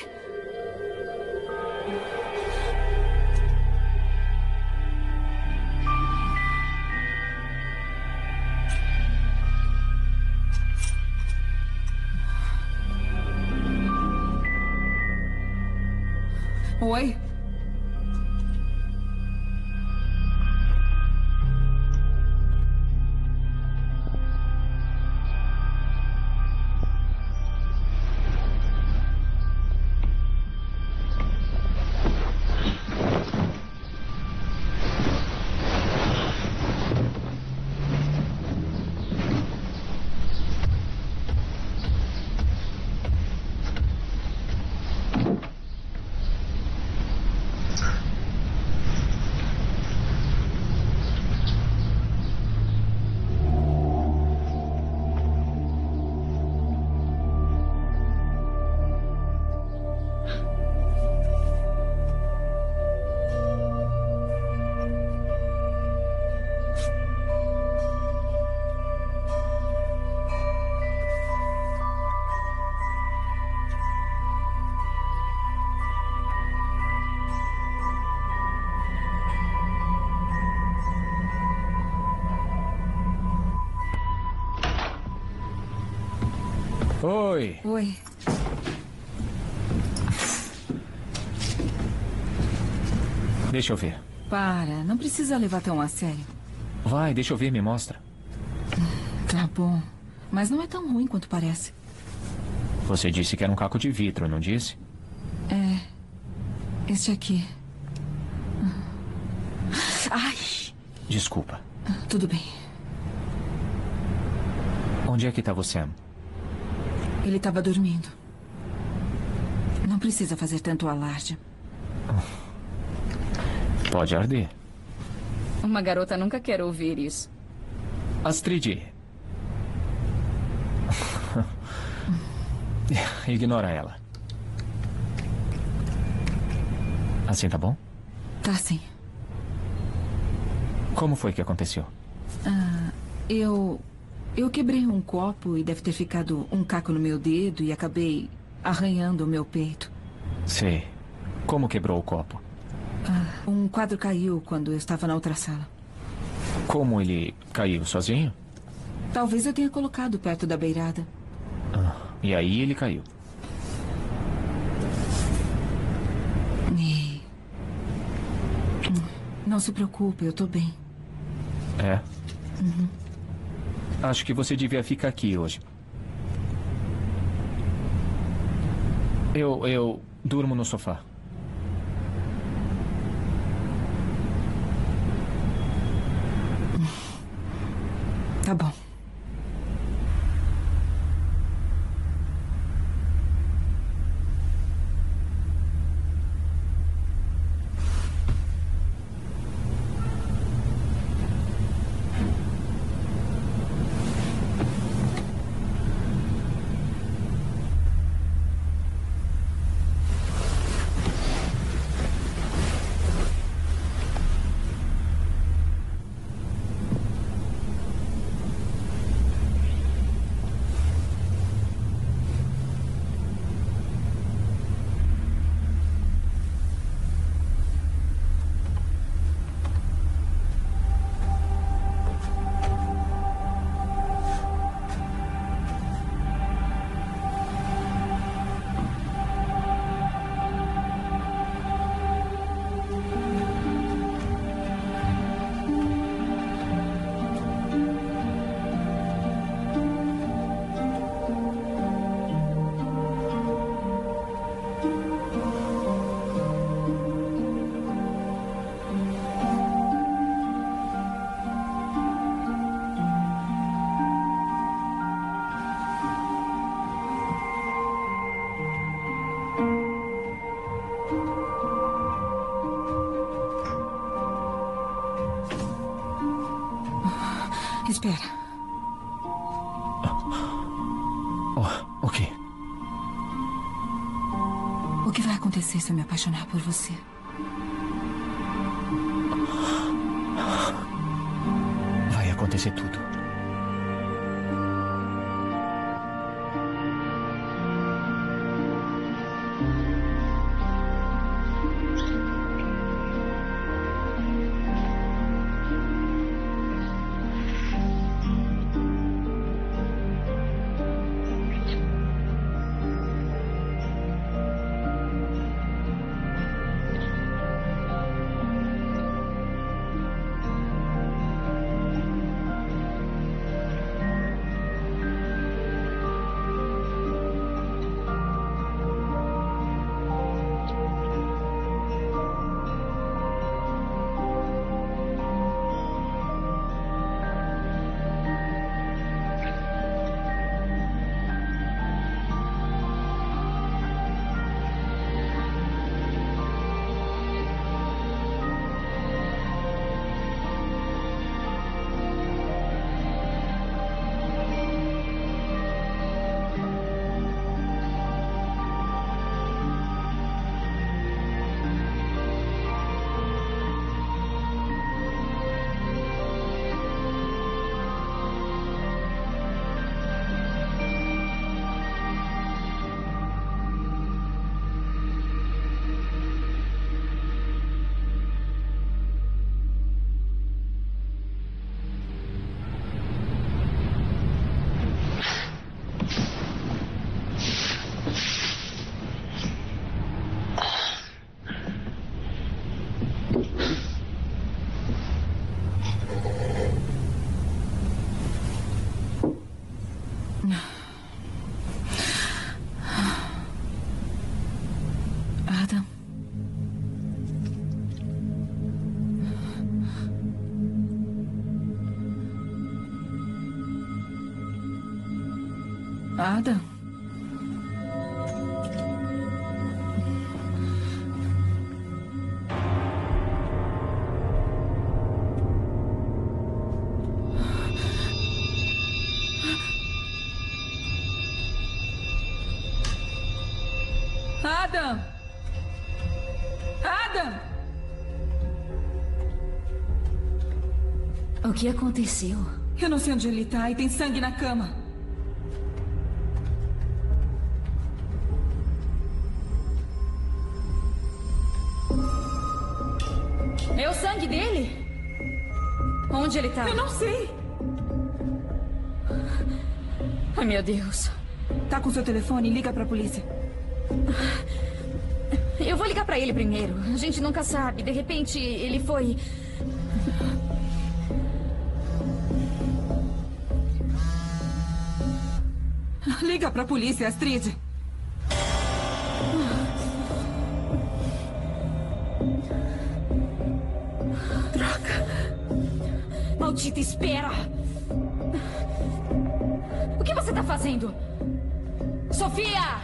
Oi? Oi. Oi. Deixa eu ver. Para, não precisa levar tão a sério. Vai, deixa eu ver, me mostra. Tá bom, mas não é tão ruim quanto parece. Você disse que era um caco de vidro, não disse? É, este aqui. Ai! Desculpa. Tudo bem. Onde é que tá o Sam? Ele estava dormindo. Não precisa fazer tanto alarde. Pode arder. Uma garota nunca quer ouvir isso. Astrid. Ignora ela. Assim tá bom? Tá sim. Como foi que aconteceu? Ah, eu... Eu quebrei um copo e deve ter ficado um caco no meu dedo e acabei arranhando o meu peito. Sei. Como quebrou o copo? Ah, um quadro caiu quando eu estava na outra sala. Como ele caiu? Sozinho? Talvez eu tenha colocado perto da beirada. Ah, e aí ele caiu. E... Não se preocupe, eu tô bem. É? Uhum. Acho que você devia ficar aqui hoje. Eu, eu durmo no sofá. Tá bom. Espera. Oh, o quê? O que vai acontecer se eu me apaixonar por você? Vai acontecer tudo. Adam. Adam. Adam! Adam! O que aconteceu? Eu não sei onde ele tá e tem sangue na cama. É o sangue dele? Onde ele tá? Eu não sei. Ai, meu Deus. Tá com seu telefone? Liga pra polícia. Eu vou ligar pra ele primeiro. A gente nunca sabe. De repente, ele foi... Liga pra polícia, Astrid. Droga. Maldita, espera. O que você tá fazendo? Sofia!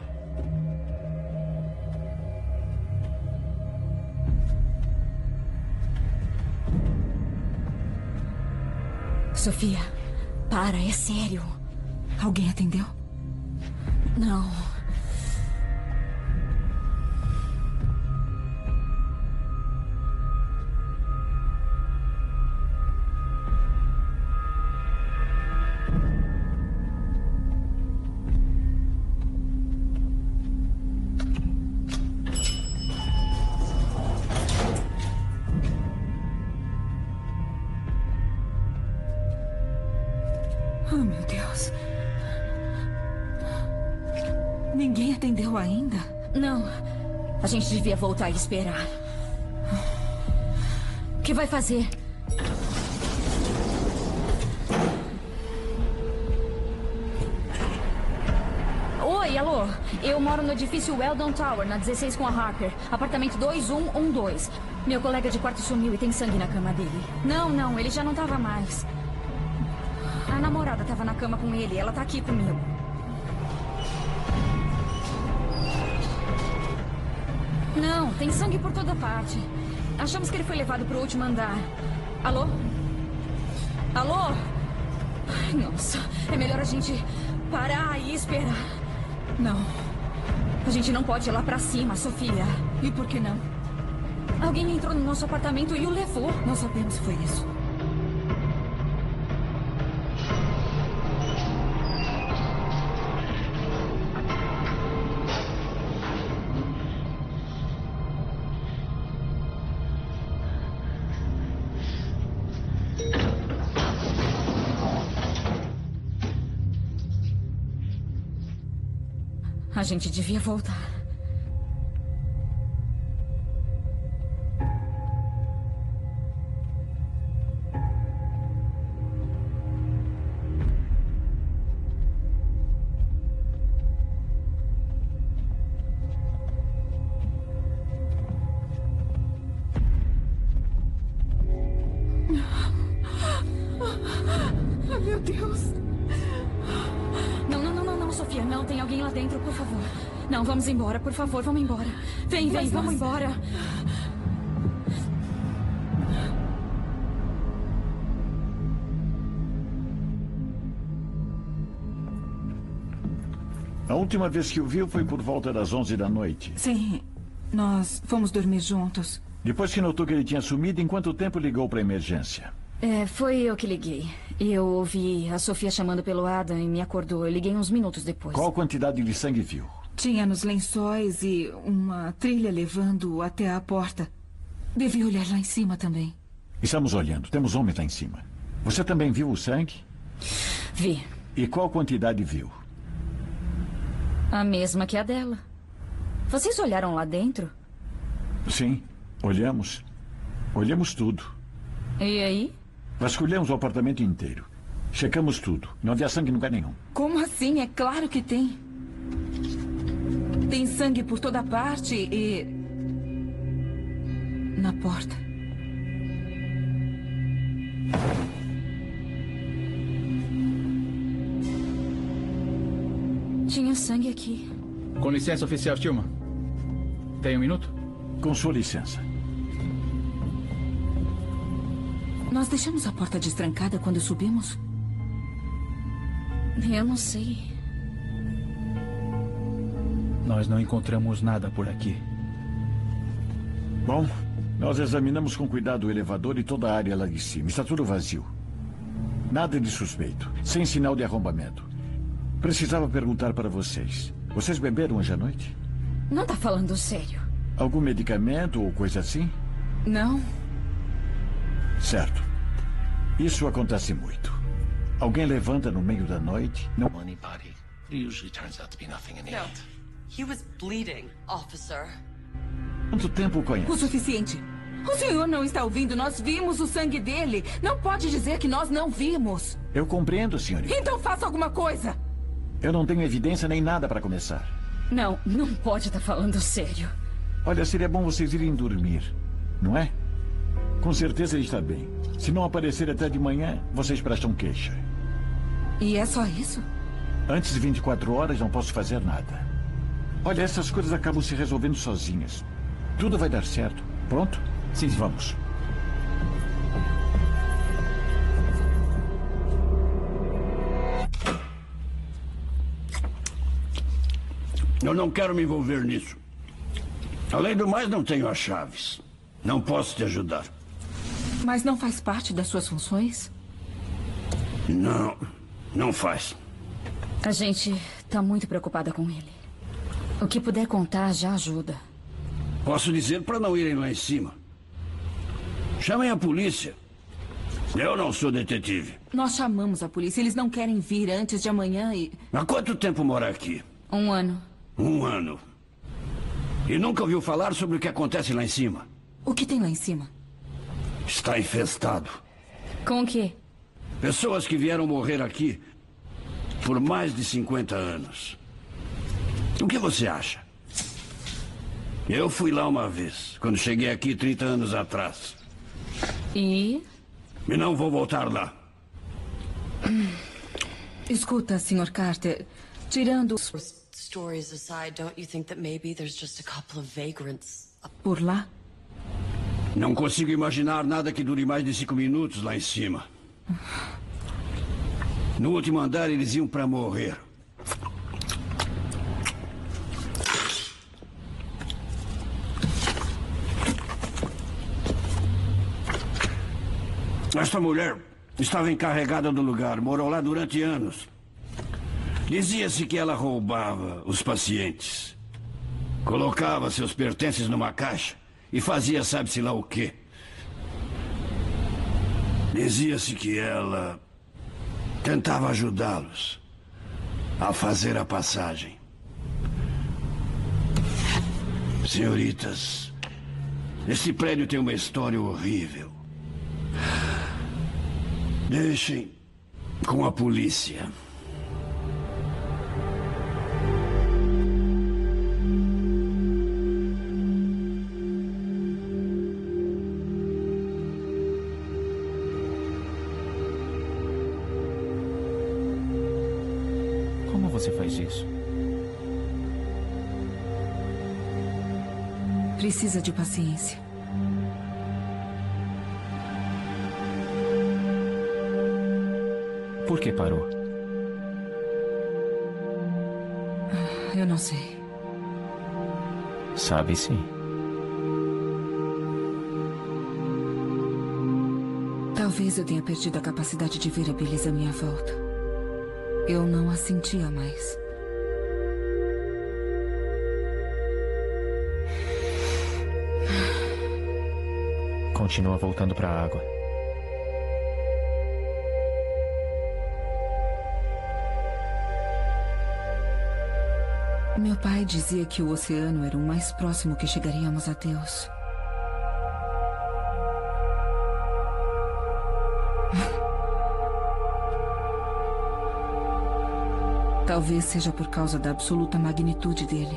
Sofia, para, é sério. Alguém atendeu? Não. Oh, meu Deus. Ninguém atendeu ainda? Não. A gente devia voltar e esperar. O que vai fazer? Oi, alô. Eu moro no edifício Weldon Tower, na dezesseis com a Harper. Apartamento dois um um dois. Meu colega de quarto sumiu e tem sangue na cama dele. Não, não, ele já não tava mais. A namorada tava na cama com ele. Ela tá aqui comigo. Não, tem sangue por toda parte. Achamos que ele foi levado pro último andar. Alô? Alô? Ai, nossa. É melhor a gente parar e esperar. Não. A gente não pode ir lá pra cima, Sofia. E por que não? Alguém entrou no nosso apartamento e o levou. Não sabemos se foi isso. A gente devia voltar. Ah, meu Deus. Não, não, não, não, não, Sofia. Não, tem alguém lá dentro, por favor. Não, vamos embora, por favor, vamos embora. Vem, vem, Mas vamos nós- embora. A última vez que o viu foi por volta das onze da noite. Sim, nós fomos dormir juntos. Depois que notou que ele tinha sumido, em quanto tempo ligou para a emergência? É, foi eu que liguei. Eu ouvi a Sofia chamando pelo Adam e me acordou. Eu liguei uns minutos depois. Qual quantidade de sangue viu? Tinha nos lençóis e uma trilha levando até a porta. Devia olhar lá em cima também. Estamos olhando. Temos homem lá em cima. Você também viu o sangue? Vi. E qual quantidade viu? A mesma que a dela. Vocês olharam lá dentro? Sim, olhamos. Olhamos tudo. E aí? Vasculhamos o apartamento inteiro. Checamos tudo. Não havia sangue em lugar nenhum. Como assim? É claro que tem. Tem sangue por toda parte e... na porta. Tinha sangue aqui. Com licença, oficial Stillman. Tem um minuto? Com sua licença. Nós deixamos a porta destrancada quando subimos? Eu não sei. Nós não encontramos nada por aqui. Bom, nós examinamos com cuidado o elevador e toda a área lá de cima. Está tudo vazio. Nada de suspeito. Sem sinal de arrombamento. Precisava perguntar para vocês. Vocês beberam hoje à noite? Não tá falando sério. Algum medicamento ou coisa assim? Não. Certo. Isso acontece muito. Alguém levanta no meio da noite, não... Anybody. It usually turns out to be nothing in the No. end. He was bleeding, officer. Quanto tempo o conhece? O suficiente. O senhor não está ouvindo? Nós vimos o sangue dele. Não pode dizer que nós não vimos. Eu compreendo, senhorita. Então faça alguma coisa. Eu não tenho evidência nem nada para começar. Não, não pode estar falando sério. Olha, seria bom vocês irem dormir, não é? Com certeza ele está bem. Se não aparecer até de manhã, vocês prestam queixa. E é só isso? Antes de vinte e quatro horas não posso fazer nada. Olha, essas coisas acabam se resolvendo sozinhas. Tudo vai dar certo. Pronto? Sim, vamos. Eu não quero me envolver nisso. Além do mais, não tenho as chaves. Não posso te ajudar. Mas não faz parte das suas funções? Não, não faz. A gente tá muito preocupada com ele. O que puder contar já ajuda. Posso dizer para não irem lá em cima. Chamem a polícia. Eu não sou detetive. Nós chamamos a polícia. Eles não querem vir antes de amanhã e... Há quanto tempo mora aqui? Um ano. Um ano. E nunca ouviu falar sobre o que acontece lá em cima? O que tem lá em cima? Está infestado. Com o quê? Pessoas que vieram morrer aqui por mais de cinquenta anos. O que você acha? Eu fui lá uma vez, quando cheguei aqui trinta anos atrás. E? E não vou voltar lá. Escuta, senhor Carter. Tirando... Stories aside, don't you think that maybe there's just a couple of vagrants up por lá? Não consigo imaginar nada que dure mais de cinco minutos lá em cima. No último andar, eles iam para morrer. Esta mulher estava encarregada do lugar, morou lá durante anos. Dizia-se que ela roubava os pacientes. Colocava seus pertences numa caixa e fazia sabe-se lá o quê. Dizia-se que ela tentava ajudá-los a fazer a passagem. Senhoritas, este prédio tem uma história horrível. Deixem com a polícia. Como você faz isso? Precisa de paciência. Por que parou? Eu não sei. Sabe sim. Talvez eu tenha perdido a capacidade de ver a beleza à minha volta. Eu não a sentia mais. Continua voltando para a água. Meu pai dizia que o oceano era o mais próximo que chegaríamos a Deus. Talvez seja por causa da absoluta magnitude dele.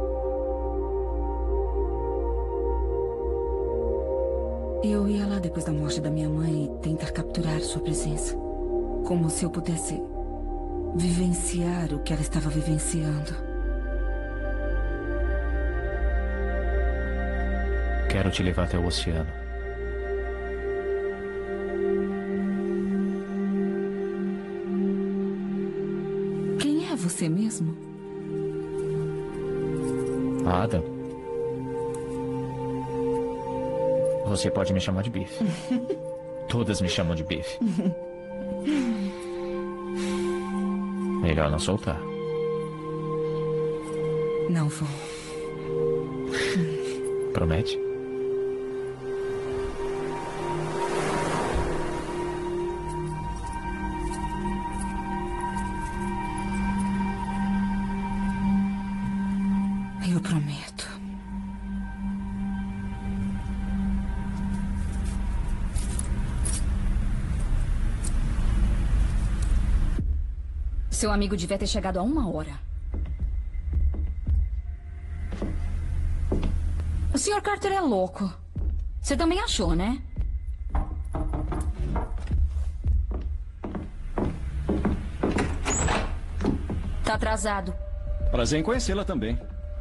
Eu ia lá depois da morte da minha mãe e tentar capturar sua presença. Como se eu pudesse vivenciar o que ela estava vivenciando. Quero te levar até o oceano. Quem é você mesmo? Adam. Você pode me chamar de Biff. Todas me chamam de Biff. Melhor não soltar. Não vou. Promete? Eu prometo. Seu amigo devia ter chegado há uma hora. O senhor Carter é louco. Você também achou, né? está atrasado. Prazer em conhecê-la também.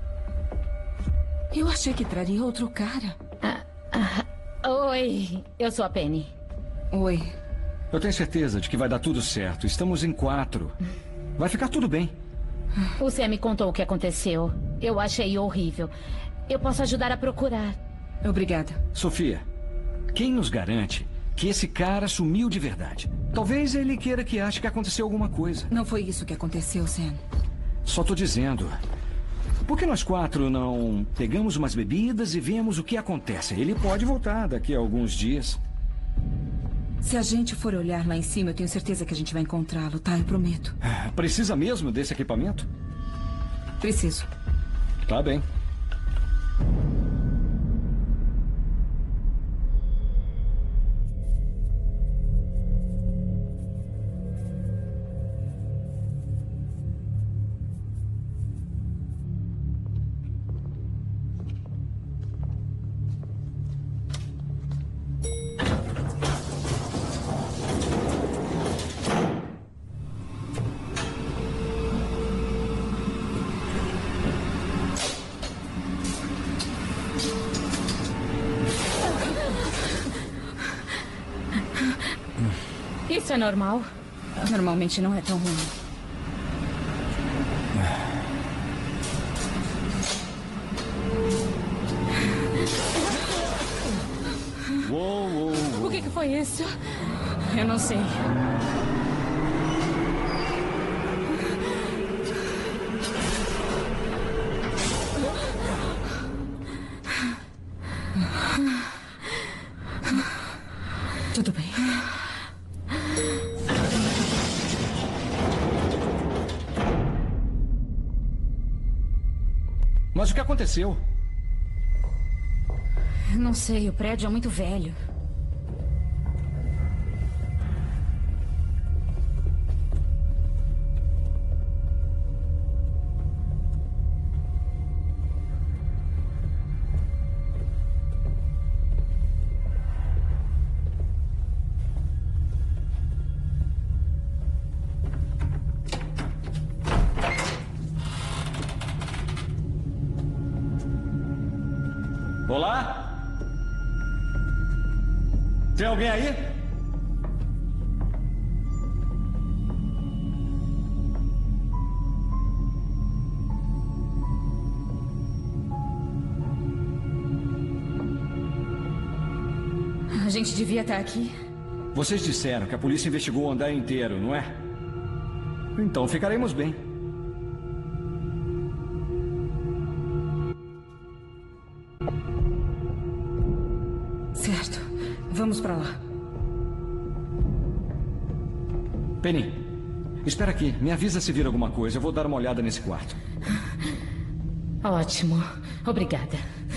Eu achei que traria outro cara. Ah, ah, oi, eu sou a Penny. Oi. Eu tenho certeza de que vai dar tudo certo. Estamos em quatro. Vai ficar tudo bem. O Sam me contou o que aconteceu. Eu achei horrível. Eu posso ajudar a procurar. Obrigada. Sofia, quem nos garante que esse cara sumiu de verdade? Talvez ele queira que ache que aconteceu alguma coisa. Não foi isso que aconteceu, Sam. Só tô dizendo. Por que nós quatro não pegamos umas bebidas e vemos o que acontece? Ele pode voltar daqui a alguns dias. Se a gente for olhar lá em cima, eu tenho certeza que a gente vai encontrá-lo, tá? Eu prometo. Precisa mesmo desse equipamento? Preciso. Tá bem. Isso é normal? Normalmente não é tão ruim. Uou, uou, uou. O que, que foi isso? Eu não sei. Tudo bem. Mas o que aconteceu? Não sei, o prédio é muito velho. Olá? Tem alguém aí? A gente devia estar aqui. Vocês disseram que a polícia investigou o andar inteiro, não é? Então ficaremos bem. Certo. Vamos pra lá. Penny, espera aqui. Me avisa se vir alguma coisa. Eu vou dar uma olhada nesse quarto. Ótimo. Obrigada.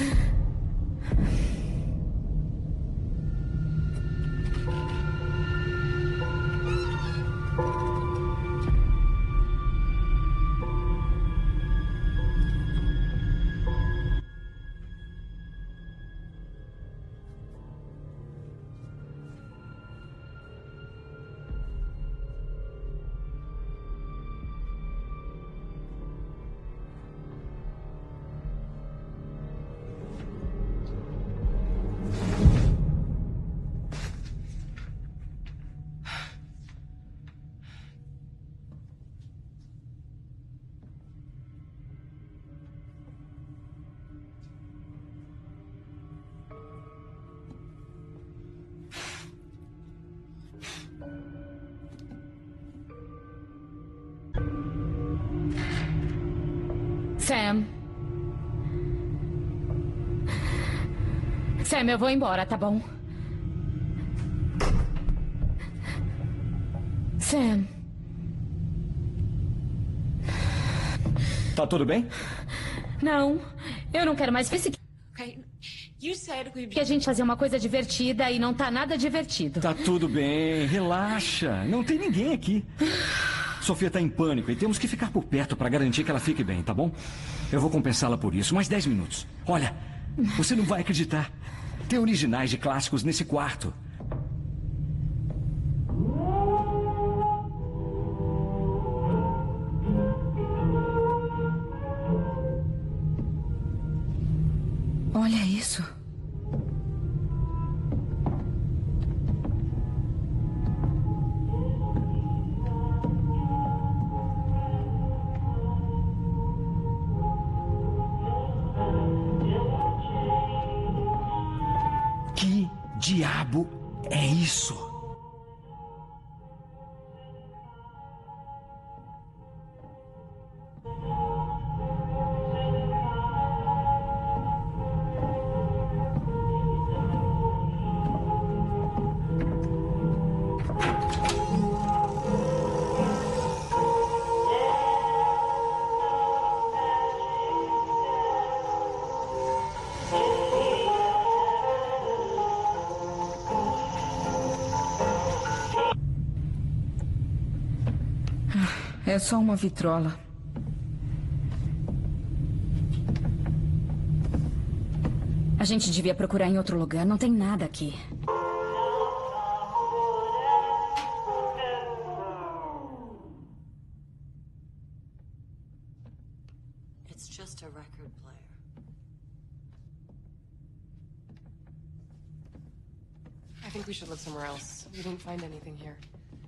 Sam. Sam, eu vou embora, tá bom? Sam. Tá tudo bem? Não, eu não quero mais ver esse... Okay. You said we'd Que a gente fazer uma coisa divertida e não tá nada divertido. Tá tudo bem, relaxa. Não tem ninguém aqui. Sofia tá em pânico e temos que ficar por perto para garantir que ela fique bem, tá bom? Eu vou compensá-la por isso. Mais dez minutos. Olha, você não vai acreditar. Tem originais de clássicos nesse quarto. Olha isso. Que diabo é isso? É só uma vitrola. A gente devia procurar em outro lugar. Não tem nada aqui. It's just a record player. I think we should look somewhere else. We didn't find anything here.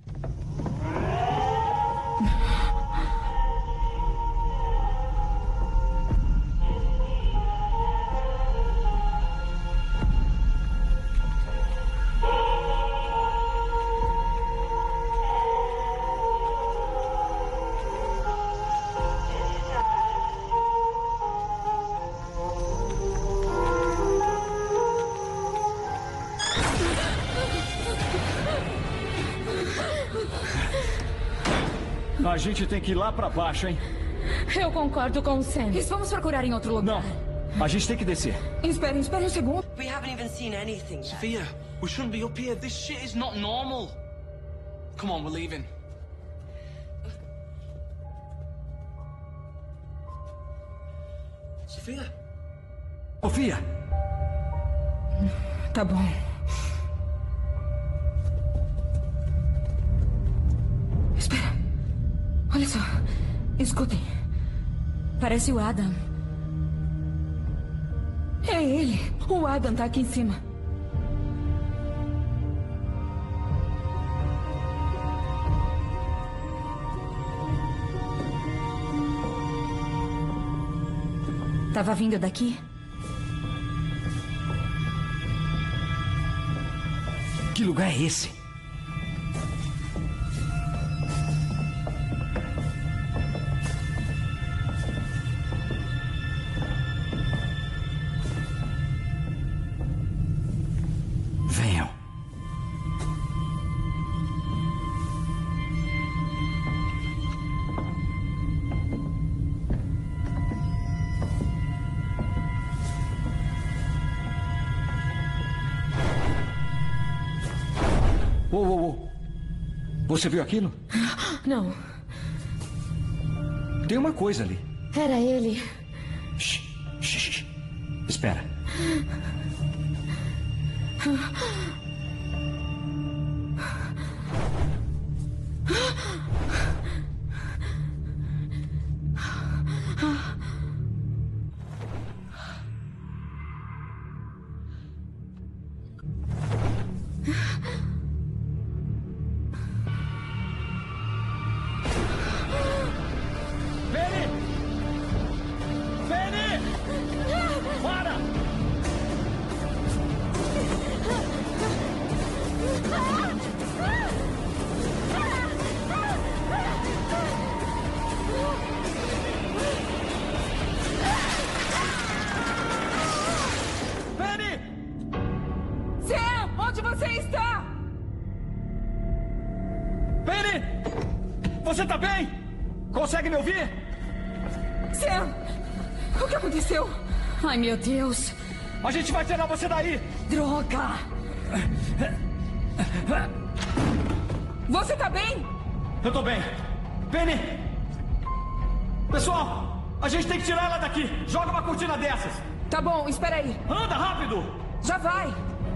A gente tem que ir lá pra baixo, hein? Eu concordo com o Sam. Vamos procurar em outro lugar. Não. A gente tem que descer. Espere, espere um segundo. We haven't even seen anything yet. Sophia, we shouldn't be up here. This shit is not normal. Come on, we're leaving. Sophia? Sofia! Tá bom. Espera. Olha só. Escutem. Parece o Adam. É ele. O Adam tá aqui em cima. Tava vindo daqui? Que lugar é esse? Venham. Uou, uou, uou. Você viu aquilo? Não. Tem uma coisa ali. Era ele. Shh, shh, shh. Espera. Você tá bem? Consegue me ouvir? Sam! O que aconteceu? Ai, meu Deus. A gente vai tirar você daí! Droga! Você tá bem? Eu tô bem. Penny! Pessoal, a gente tem que tirar ela daqui. Joga uma cortina dessas. Tá bom, espera aí. Anda, rápido! Já vai!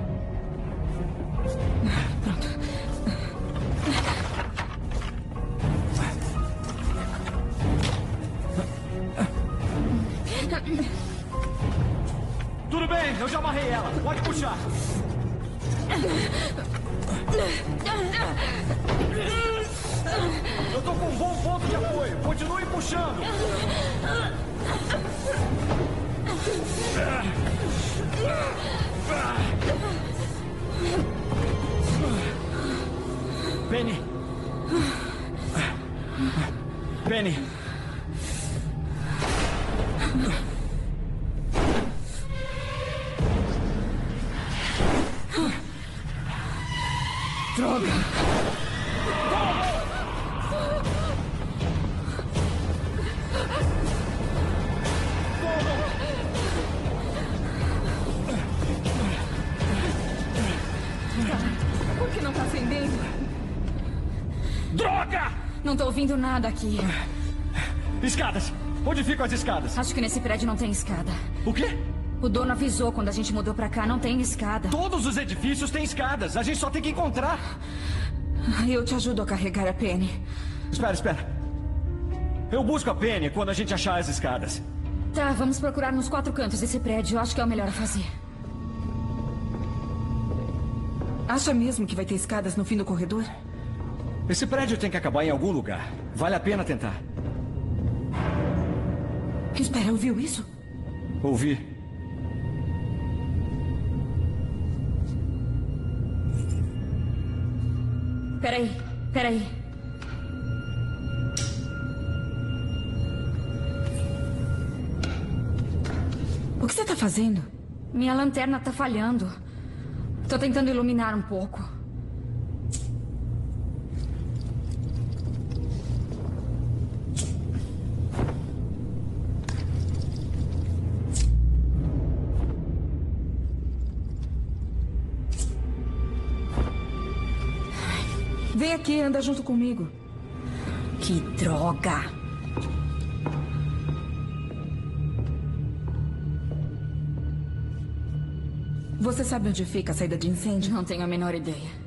Pronto. Tudo bem? bem, eu já amarrei ela. Pode puxar. Eu tô com um bom ponto de apoio. Continue puxando. Penny. Penny. Droga! Por que não tá acendendo? Droga! Não tô ouvindo nada aqui. Escadas! Onde ficam as escadas? Acho que nesse prédio não tem escada. O quê? O dono avisou quando a gente mudou pra cá, não tem escada. Todos os edifícios têm escadas. A gente só tem que encontrar. Eu te ajudo a carregar a Penny. Espera, espera. Eu busco a Penny quando a gente achar as escadas. Tá, vamos procurar nos quatro cantos desse prédio. Eu acho que é o melhor a fazer. Acha mesmo que vai ter escadas no fim do corredor? Esse prédio tem que acabar em algum lugar. Vale a pena tentar. Espera, ouviu isso? Ouvi. Peraí, peraí. O que você tá fazendo? Minha lanterna tá falhando. Tô tentando iluminar um pouco. Vem aqui, anda junto comigo. Que droga! Você sabe onde fica a saída de incêndio? Não tenho a menor ideia.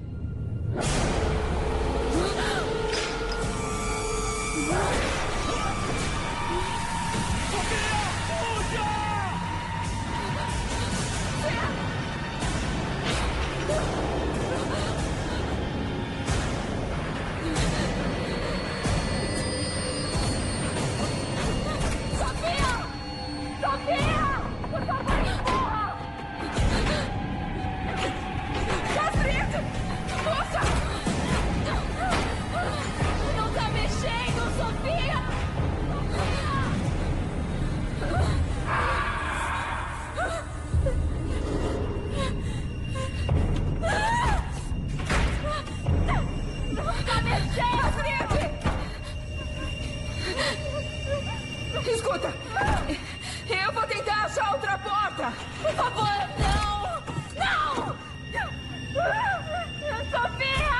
Escuta! Eu vou tentar achar outra porta! Por favor, não! Não! Sofia!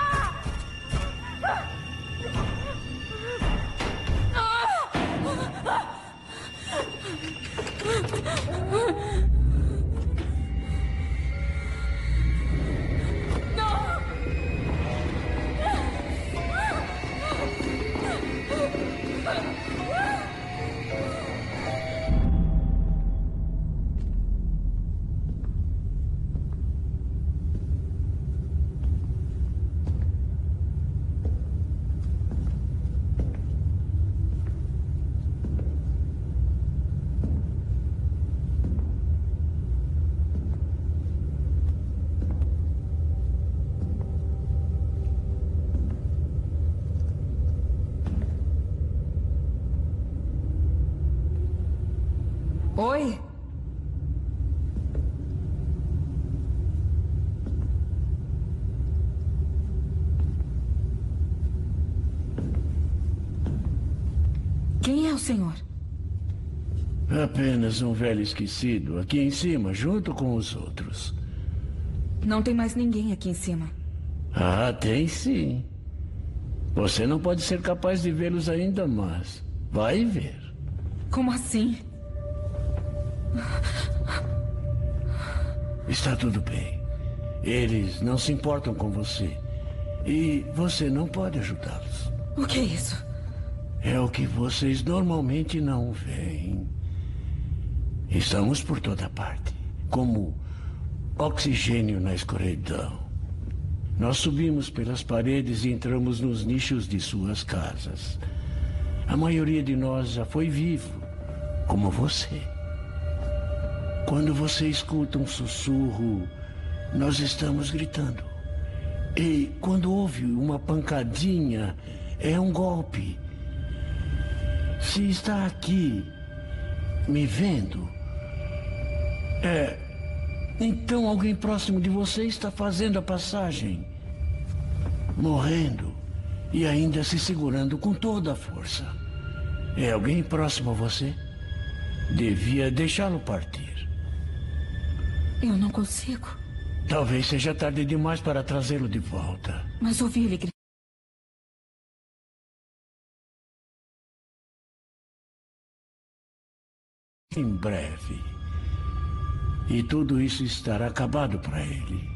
Oi? Quem é o senhor? Apenas um velho esquecido aqui em cima, junto com os outros. Não tem mais ninguém aqui em cima. Ah, tem sim. Você não pode ser capaz de vê-los ainda, mas vai ver. Como assim? Está tudo bem. Eles não se importam com você. E você não pode ajudá-los. O que é isso? É o que vocês normalmente não veem. Estamos por toda parte. como oxigênio na escuridão. Nós subimos pelas paredes e entramos nos nichos de suas casas. A maioria de nós já foi vivo, como você. Quando você escuta um sussurro, nós estamos gritando. E quando ouve uma pancadinha, é um golpe. Se está aqui, me vendo, é... então alguém próximo de você está fazendo a passagem, morrendo e ainda se segurando com toda a força. É alguém próximo a você? Devia deixá-lo partir. Eu não consigo. Talvez seja tarde demais para trazê-lo de volta. Mas ouvi ele gritar. Em breve. E tudo isso estará acabado para ele.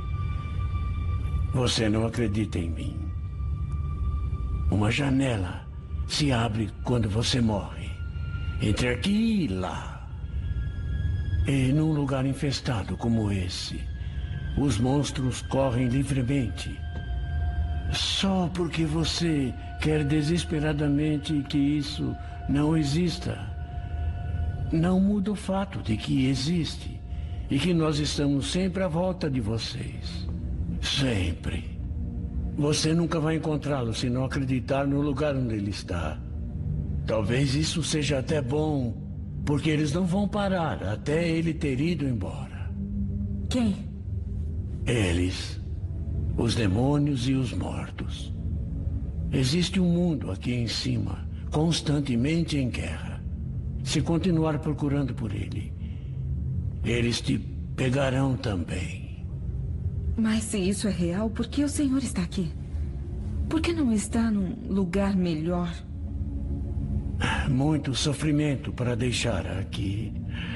Você não acredita em mim. Uma janela se abre quando você morre. Entre aqui e lá. E num lugar infestado como esse, os monstros correm livremente. Só porque você quer desesperadamente que isso não exista. Não muda o fato de que existe e que nós estamos sempre à volta de vocês. Sempre. Você nunca vai encontrá-lo se não acreditar no lugar onde ele está. Talvez isso seja até bom, porque eles não vão parar até ele ter ido embora. Quem? Eles. Os demônios e os mortos. Existe um mundo aqui em cima, constantemente em guerra. Se continuar procurando por ele, eles te pegarão também. Mas se isso é real, por que o Senhor está aqui? Por que não está num lugar melhor? Muito sofrimento para deixar aqui.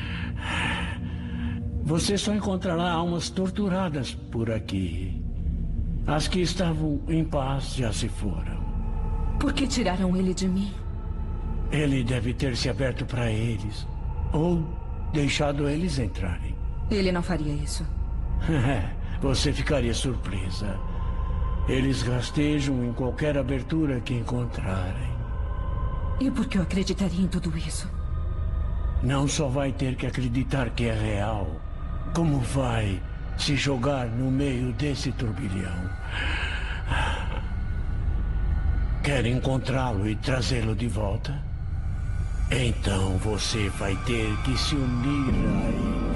Você só encontrará almas torturadas por aqui. As que estavam em paz já se foram. Por que tiraram ele de mim? Ele deve ter se aberto para eles. Ou deixado eles entrarem. Ele não faria isso. Você ficaria surpresa. Eles rastejam em qualquer abertura que encontrarem. E por que eu acreditaria em tudo isso? Não só vai ter que acreditar que é real, como vai se jogar no meio desse turbilhão. Quer encontrá-lo e trazê-lo de volta? Então você vai ter que se unir a ele.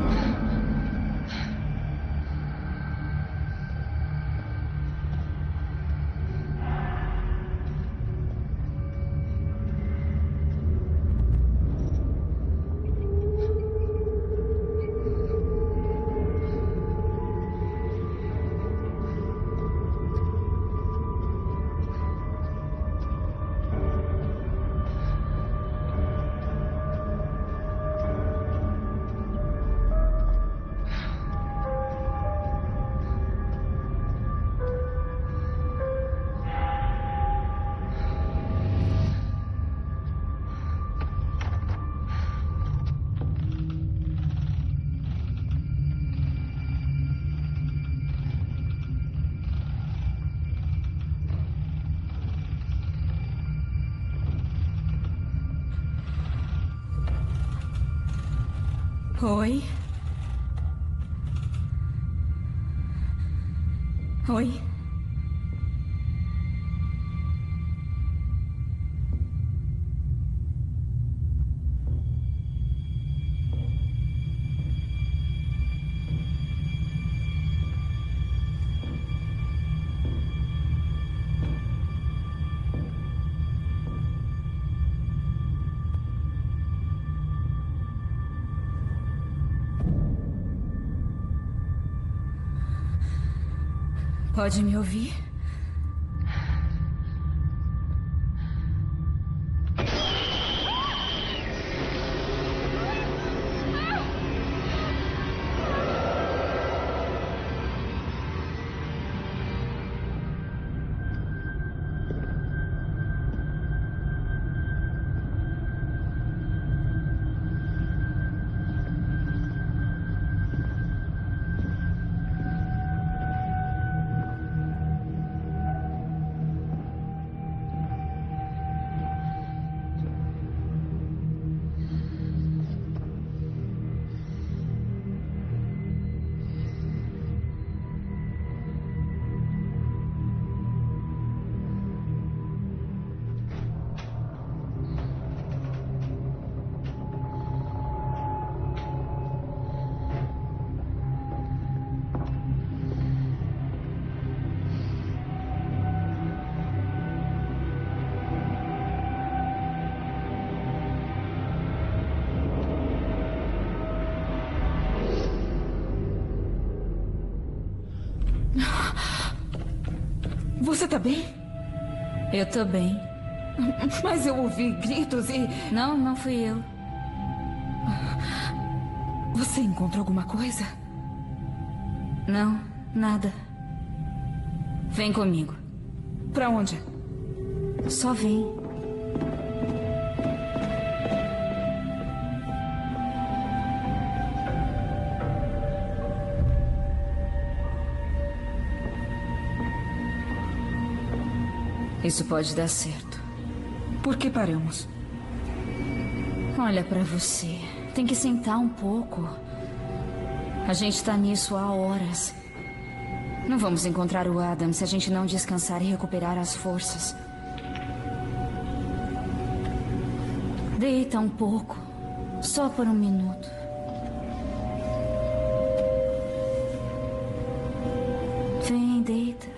Oi? Oi? Pode me ouvir? Você tá bem? Eu tô bem. Mas eu ouvi gritos e... Não, não fui eu. Você encontrou alguma coisa? Não, nada. Vem comigo. Pra onde? Só vem. Isso pode dar certo. Por que paramos? Olha pra você. Tem que sentar um pouco. A gente tá nisso há horas. Não vamos encontrar o Adam se a gente não descansar e recuperar as forças. Deita um pouco. Só por um minuto. Vem, deita.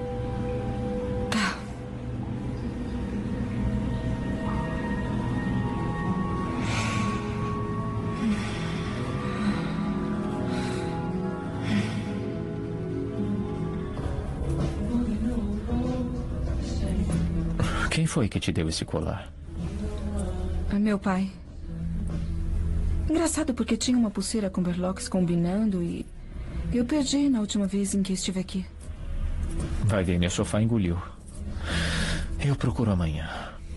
Quem foi que te deu esse colar? Meu pai. Engraçado porque tinha uma pulseira com berlocks combinando e... eu perdi na última vez em que estive aqui. Vai ver, meu sofá engoliu. Eu procuro amanhã.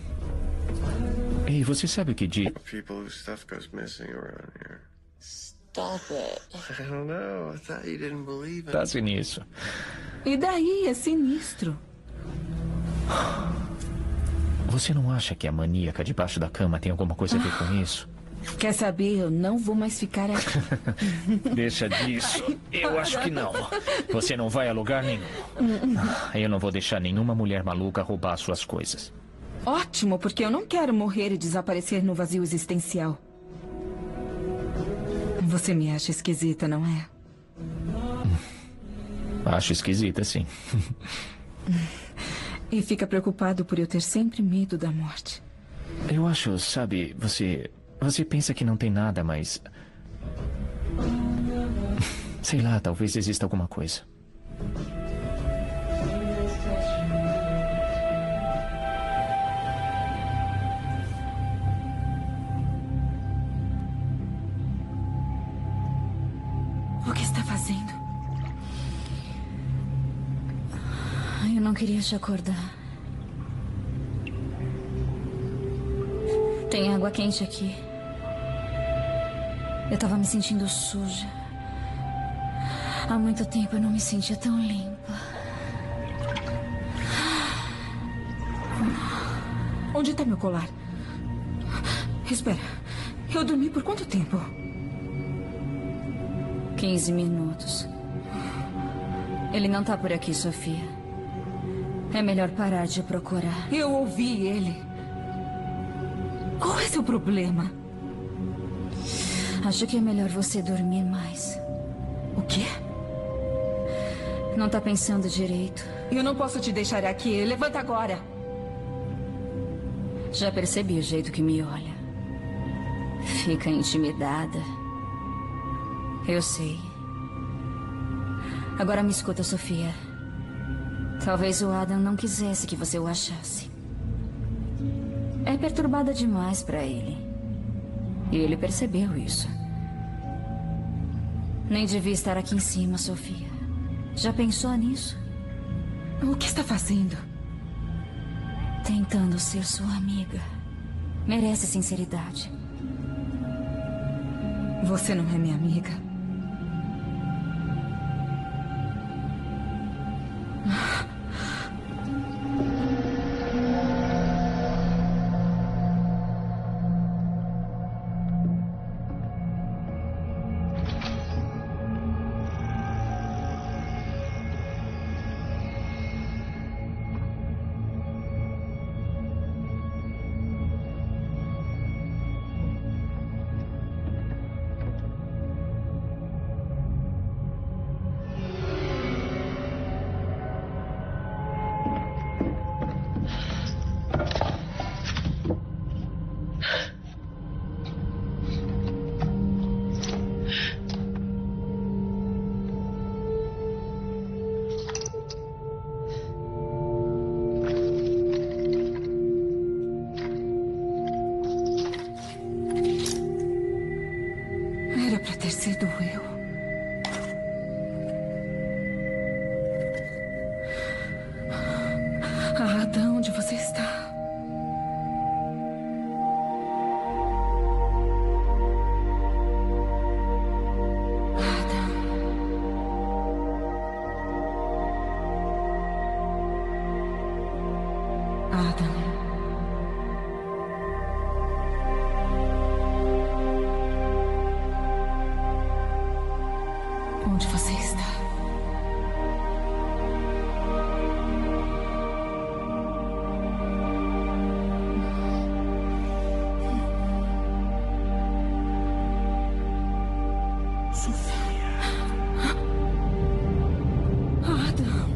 E você sabe o que diz? People whose stuff goes missing around here. Stop it. I don't know. I thought you didn't believe in Tá nisso. E daí é sinistro. Você não acha que a maníaca debaixo da cama tem alguma coisa a ver com isso? Quer saber? Eu não vou mais ficar aqui. Deixa disso. Eu acho que não. Você não vai a lugar nenhum. Eu não vou deixar nenhuma mulher maluca roubar suas coisas. Ótimo, porque eu não quero morrer e desaparecer no vazio existencial. Você me acha esquisita, não é? Acho esquisita, sim. E fica preocupado por eu ter sempre medo da morte. Eu acho, sabe, você... Você pensa que não tem nada, mas... Sei lá, talvez exista alguma coisa. O que está fazendo? Eu não queria te acordar. Tem água quente aqui. Eu estava me sentindo suja. Há muito tempo eu não me sentia tão limpa. Onde está meu colar? Espera. Eu dormi por quanto tempo? Quinze minutos. Ele não está por aqui, Sofia. É melhor parar de procurar. Eu ouvi ele. Qual é seu problema? Acho que é melhor você dormir mais. O quê? Não tá pensando direito. Eu não posso te deixar aqui. Levanta agora. Já percebi o jeito que me olha. Fica intimidada. Eu sei. Agora me escuta, Sofia. Talvez o Adam não quisesse que você o achasse. É perturbada demais pra ele. E ele percebeu isso. Nem devia estar aqui em cima, Sofia. Já pensou nisso? O que está fazendo? Tentando ser sua amiga. Merece sinceridade. Você não é minha amiga. você está? Onde você está? Sofia. Adam.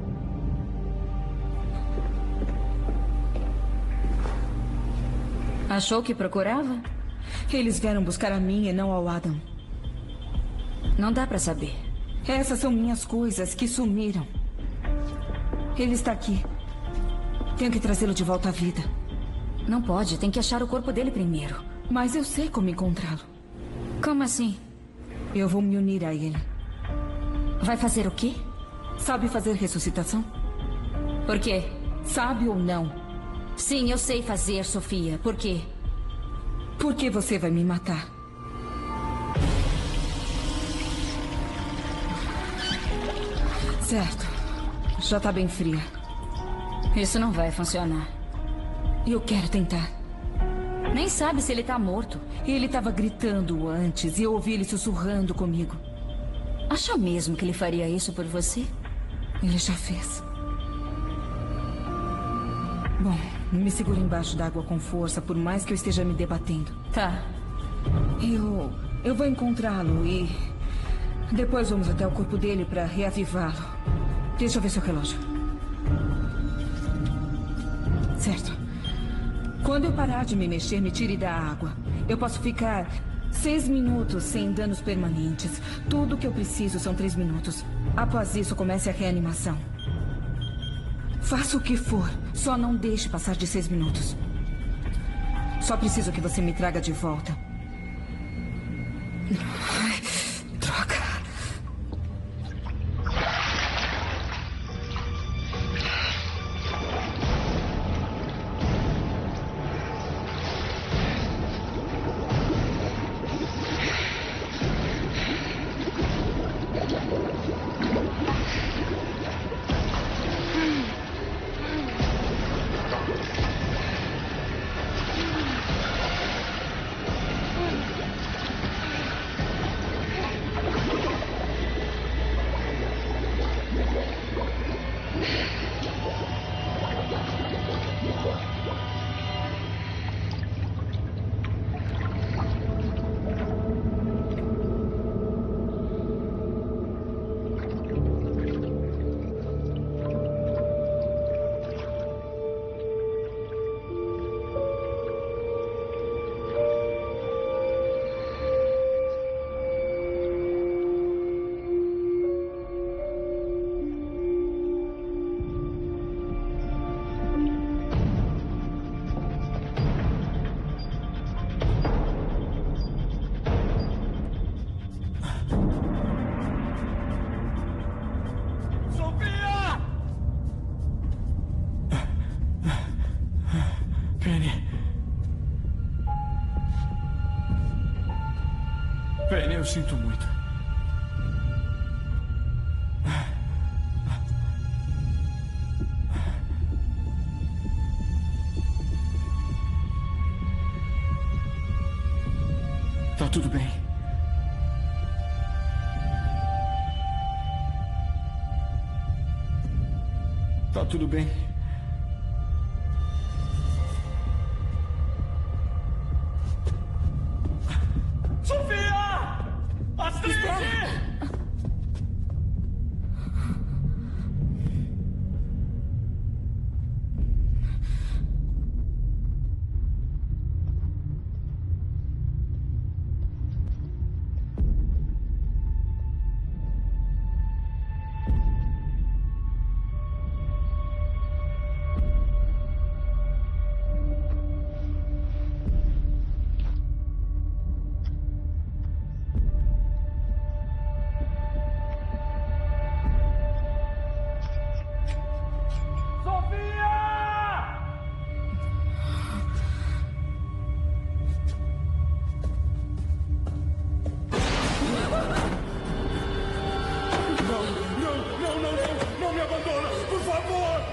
Achou que procurava? Eles vieram buscar a mim e não ao Adam. Não dá pra saber. Essas são minhas coisas que sumiram. Ele está aqui. Tenho que trazê-lo de volta à vida. Não pode, tem que achar o corpo dele primeiro. Mas eu sei como encontrá-lo. Como assim? Eu vou me unir a ele. Vai fazer o quê? Sabe fazer ressuscitação? Por quê? Sabe ou não? Sim, eu sei fazer, Sofia. Por quê? Porque você vai me matar. Certo. Já tá bem fria. Isso não vai funcionar. Eu quero tentar. Nem sabe se ele tá morto. Ele estava gritando antes e eu ouvi ele sussurrando comigo. Acha mesmo que ele faria isso por você? Ele já fez. Bom, me segura embaixo d'água com força, por mais que eu esteja me debatendo. Tá. Eu... eu vou encontrá-lo e... depois vamos até o corpo dele para reavivá-lo. Deixa eu ver seu relógio. Certo. Quando eu parar de me mexer, me tire da água. Eu posso ficar seis minutos sem danos permanentes. Tudo o que eu preciso são três minutos. Após isso, comece a reanimação. Faça o que for, só não deixe passar de seis minutos. Só preciso que você me traga de volta. Ai, droga. Penny, eu sinto muito. Tá tudo bem. Tá tudo bem. não, não! Não me abandona! Por favor!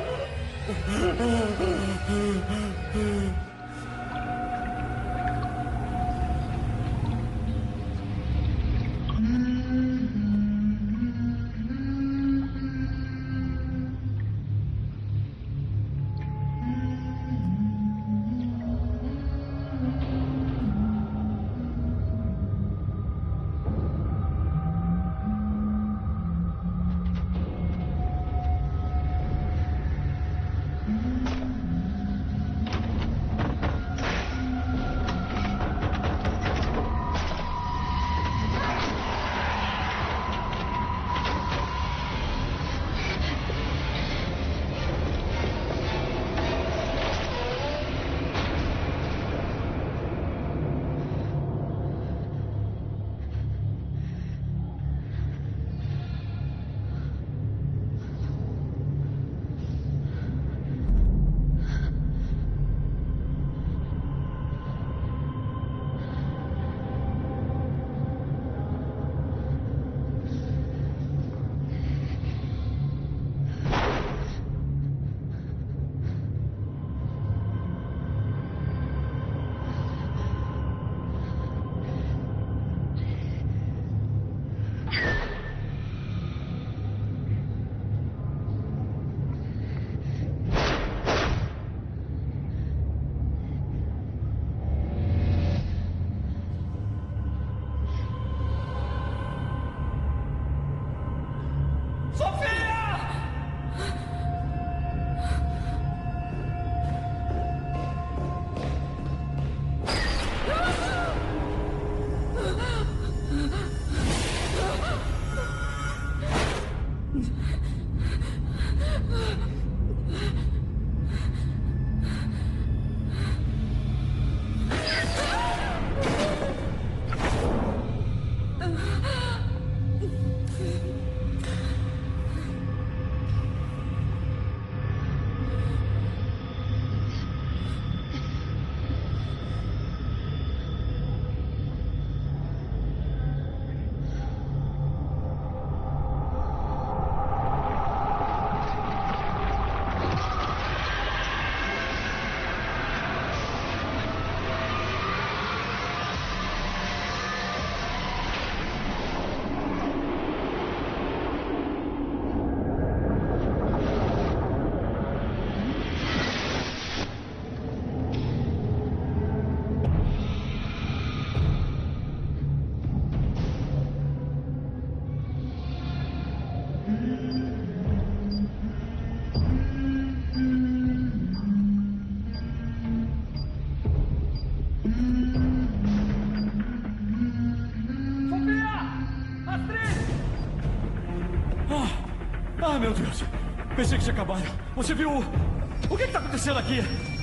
Ah, meu Deus. Pensei que tinha acabado. Você viu o... O que está acontecendo aqui?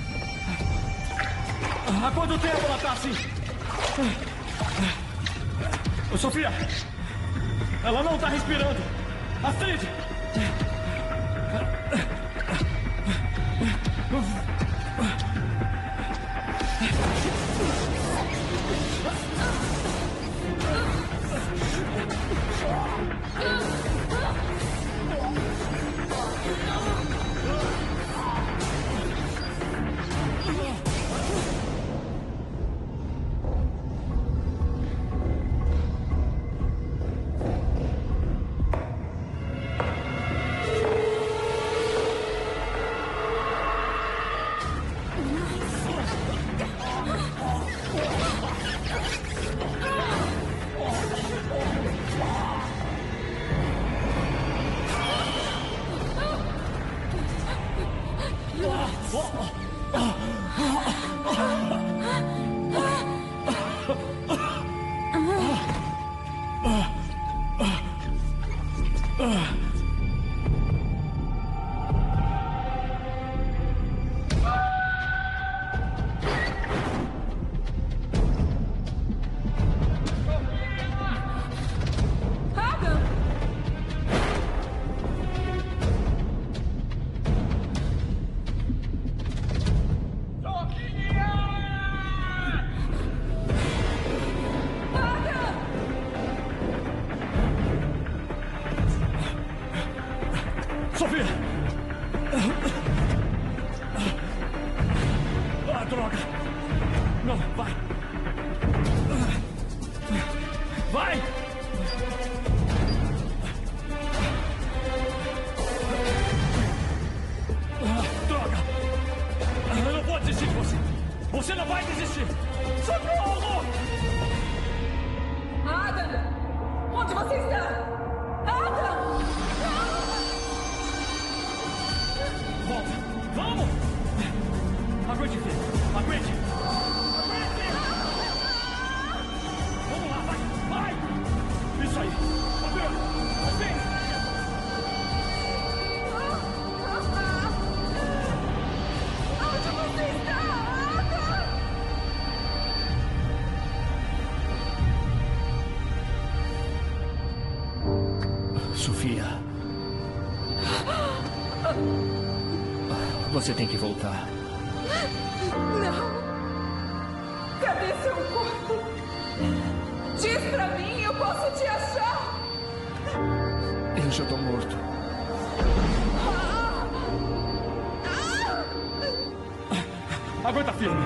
Há quanto tempo ela está assim? Ô, Sofia! Ela não está respirando. Astrid! Sofia! Ah, droga! Não, vai! Vai! Ah, droga! Eu não vou desistir de você! Você não vai desistir! Socorro! Adam! Onde você está? Adam! Volta! Vamos! Aguente, filho! Aguente! Aguente! Vamos lá, vai! Vai! Isso aí! Sobe! Sobe! Onde você está? Adam! Sofia. Você tem que voltar. Não. Cadê seu corpo? Diz pra mim, eu posso te achar. Eu já tô morto. Aguenta firme.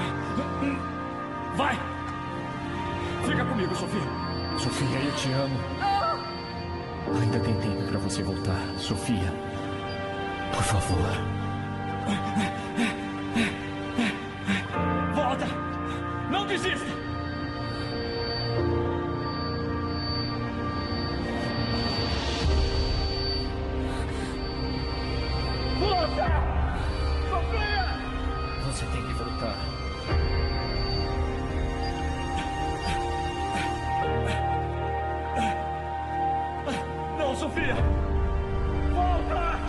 Vai! Fica comigo, Sofia. Sofia, eu te amo. Ainda tem tempo pra você voltar. Sofia, por favor. Volta! Não desista! Volta! Sofia! Você tem que voltar. Não, Sofia! Volta!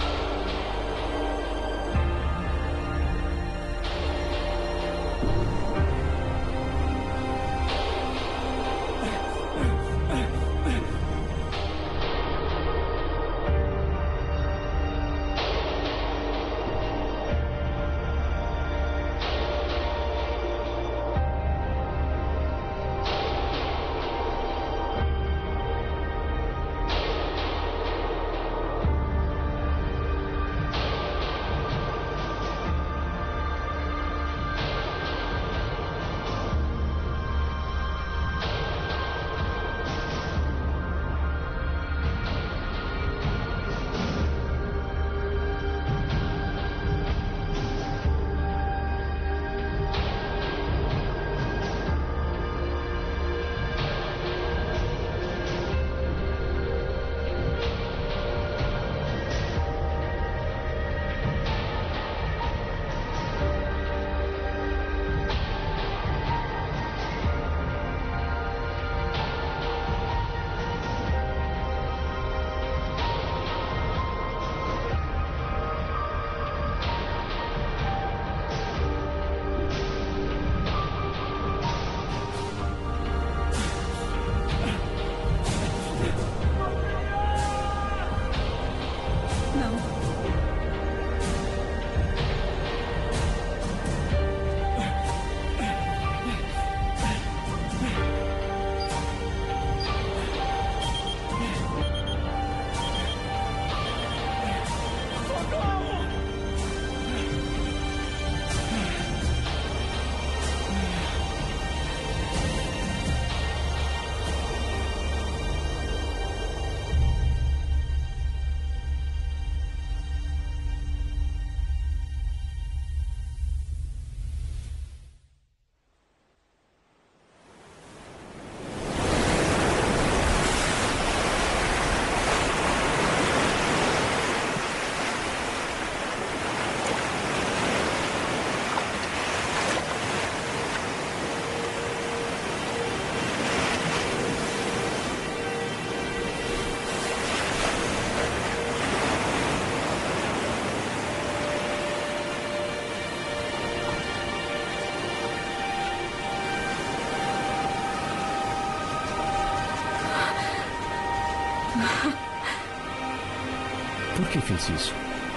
Por que fez isso?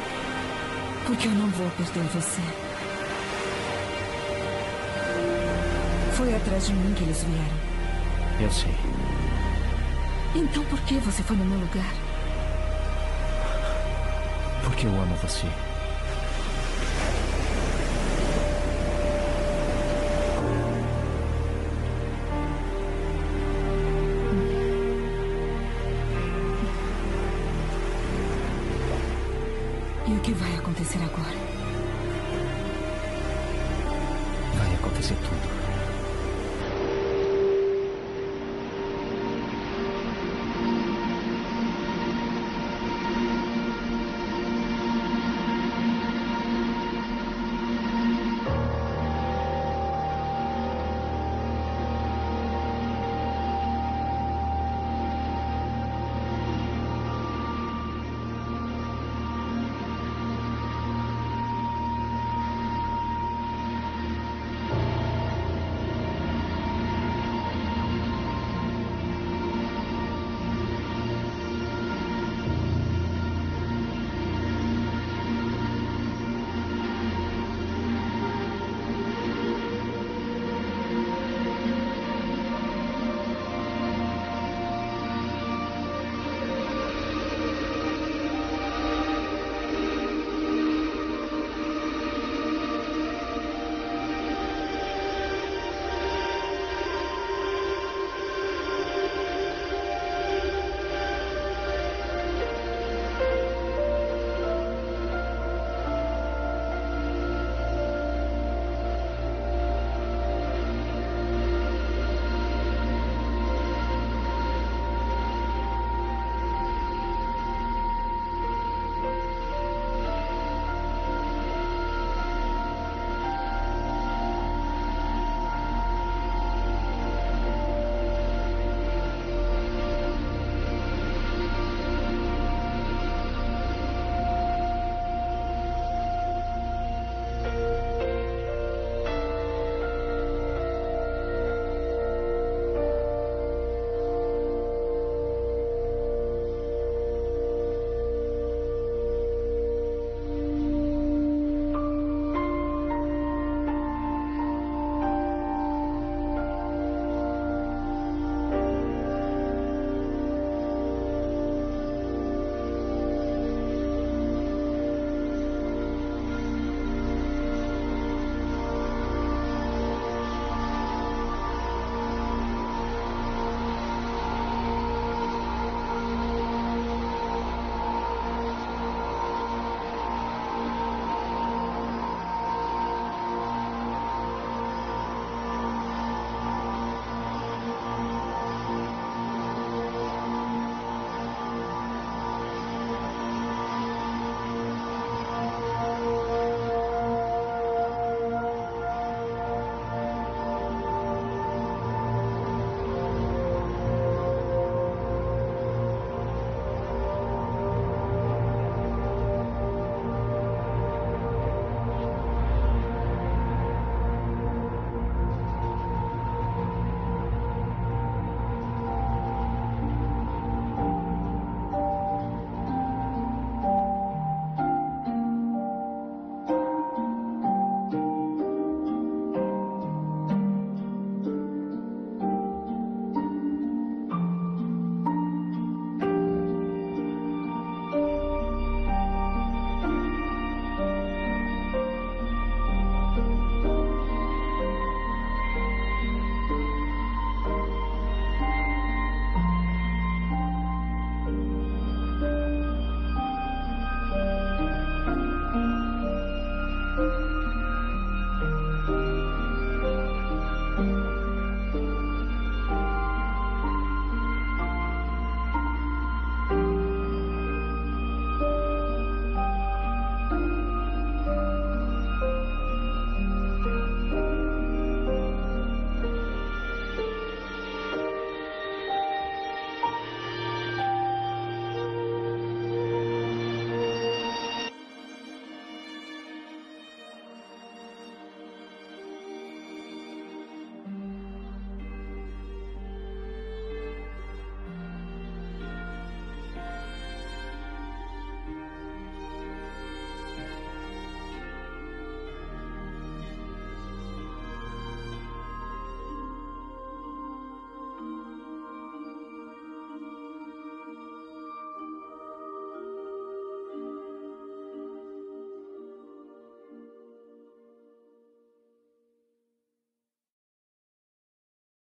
Porque eu não vou perder você. Foi atrás de mim que eles vieram. Eu sei. Então por que você foi no meu lugar? Porque eu amo você. E o que vai acontecer agora? Vai acontecer tudo.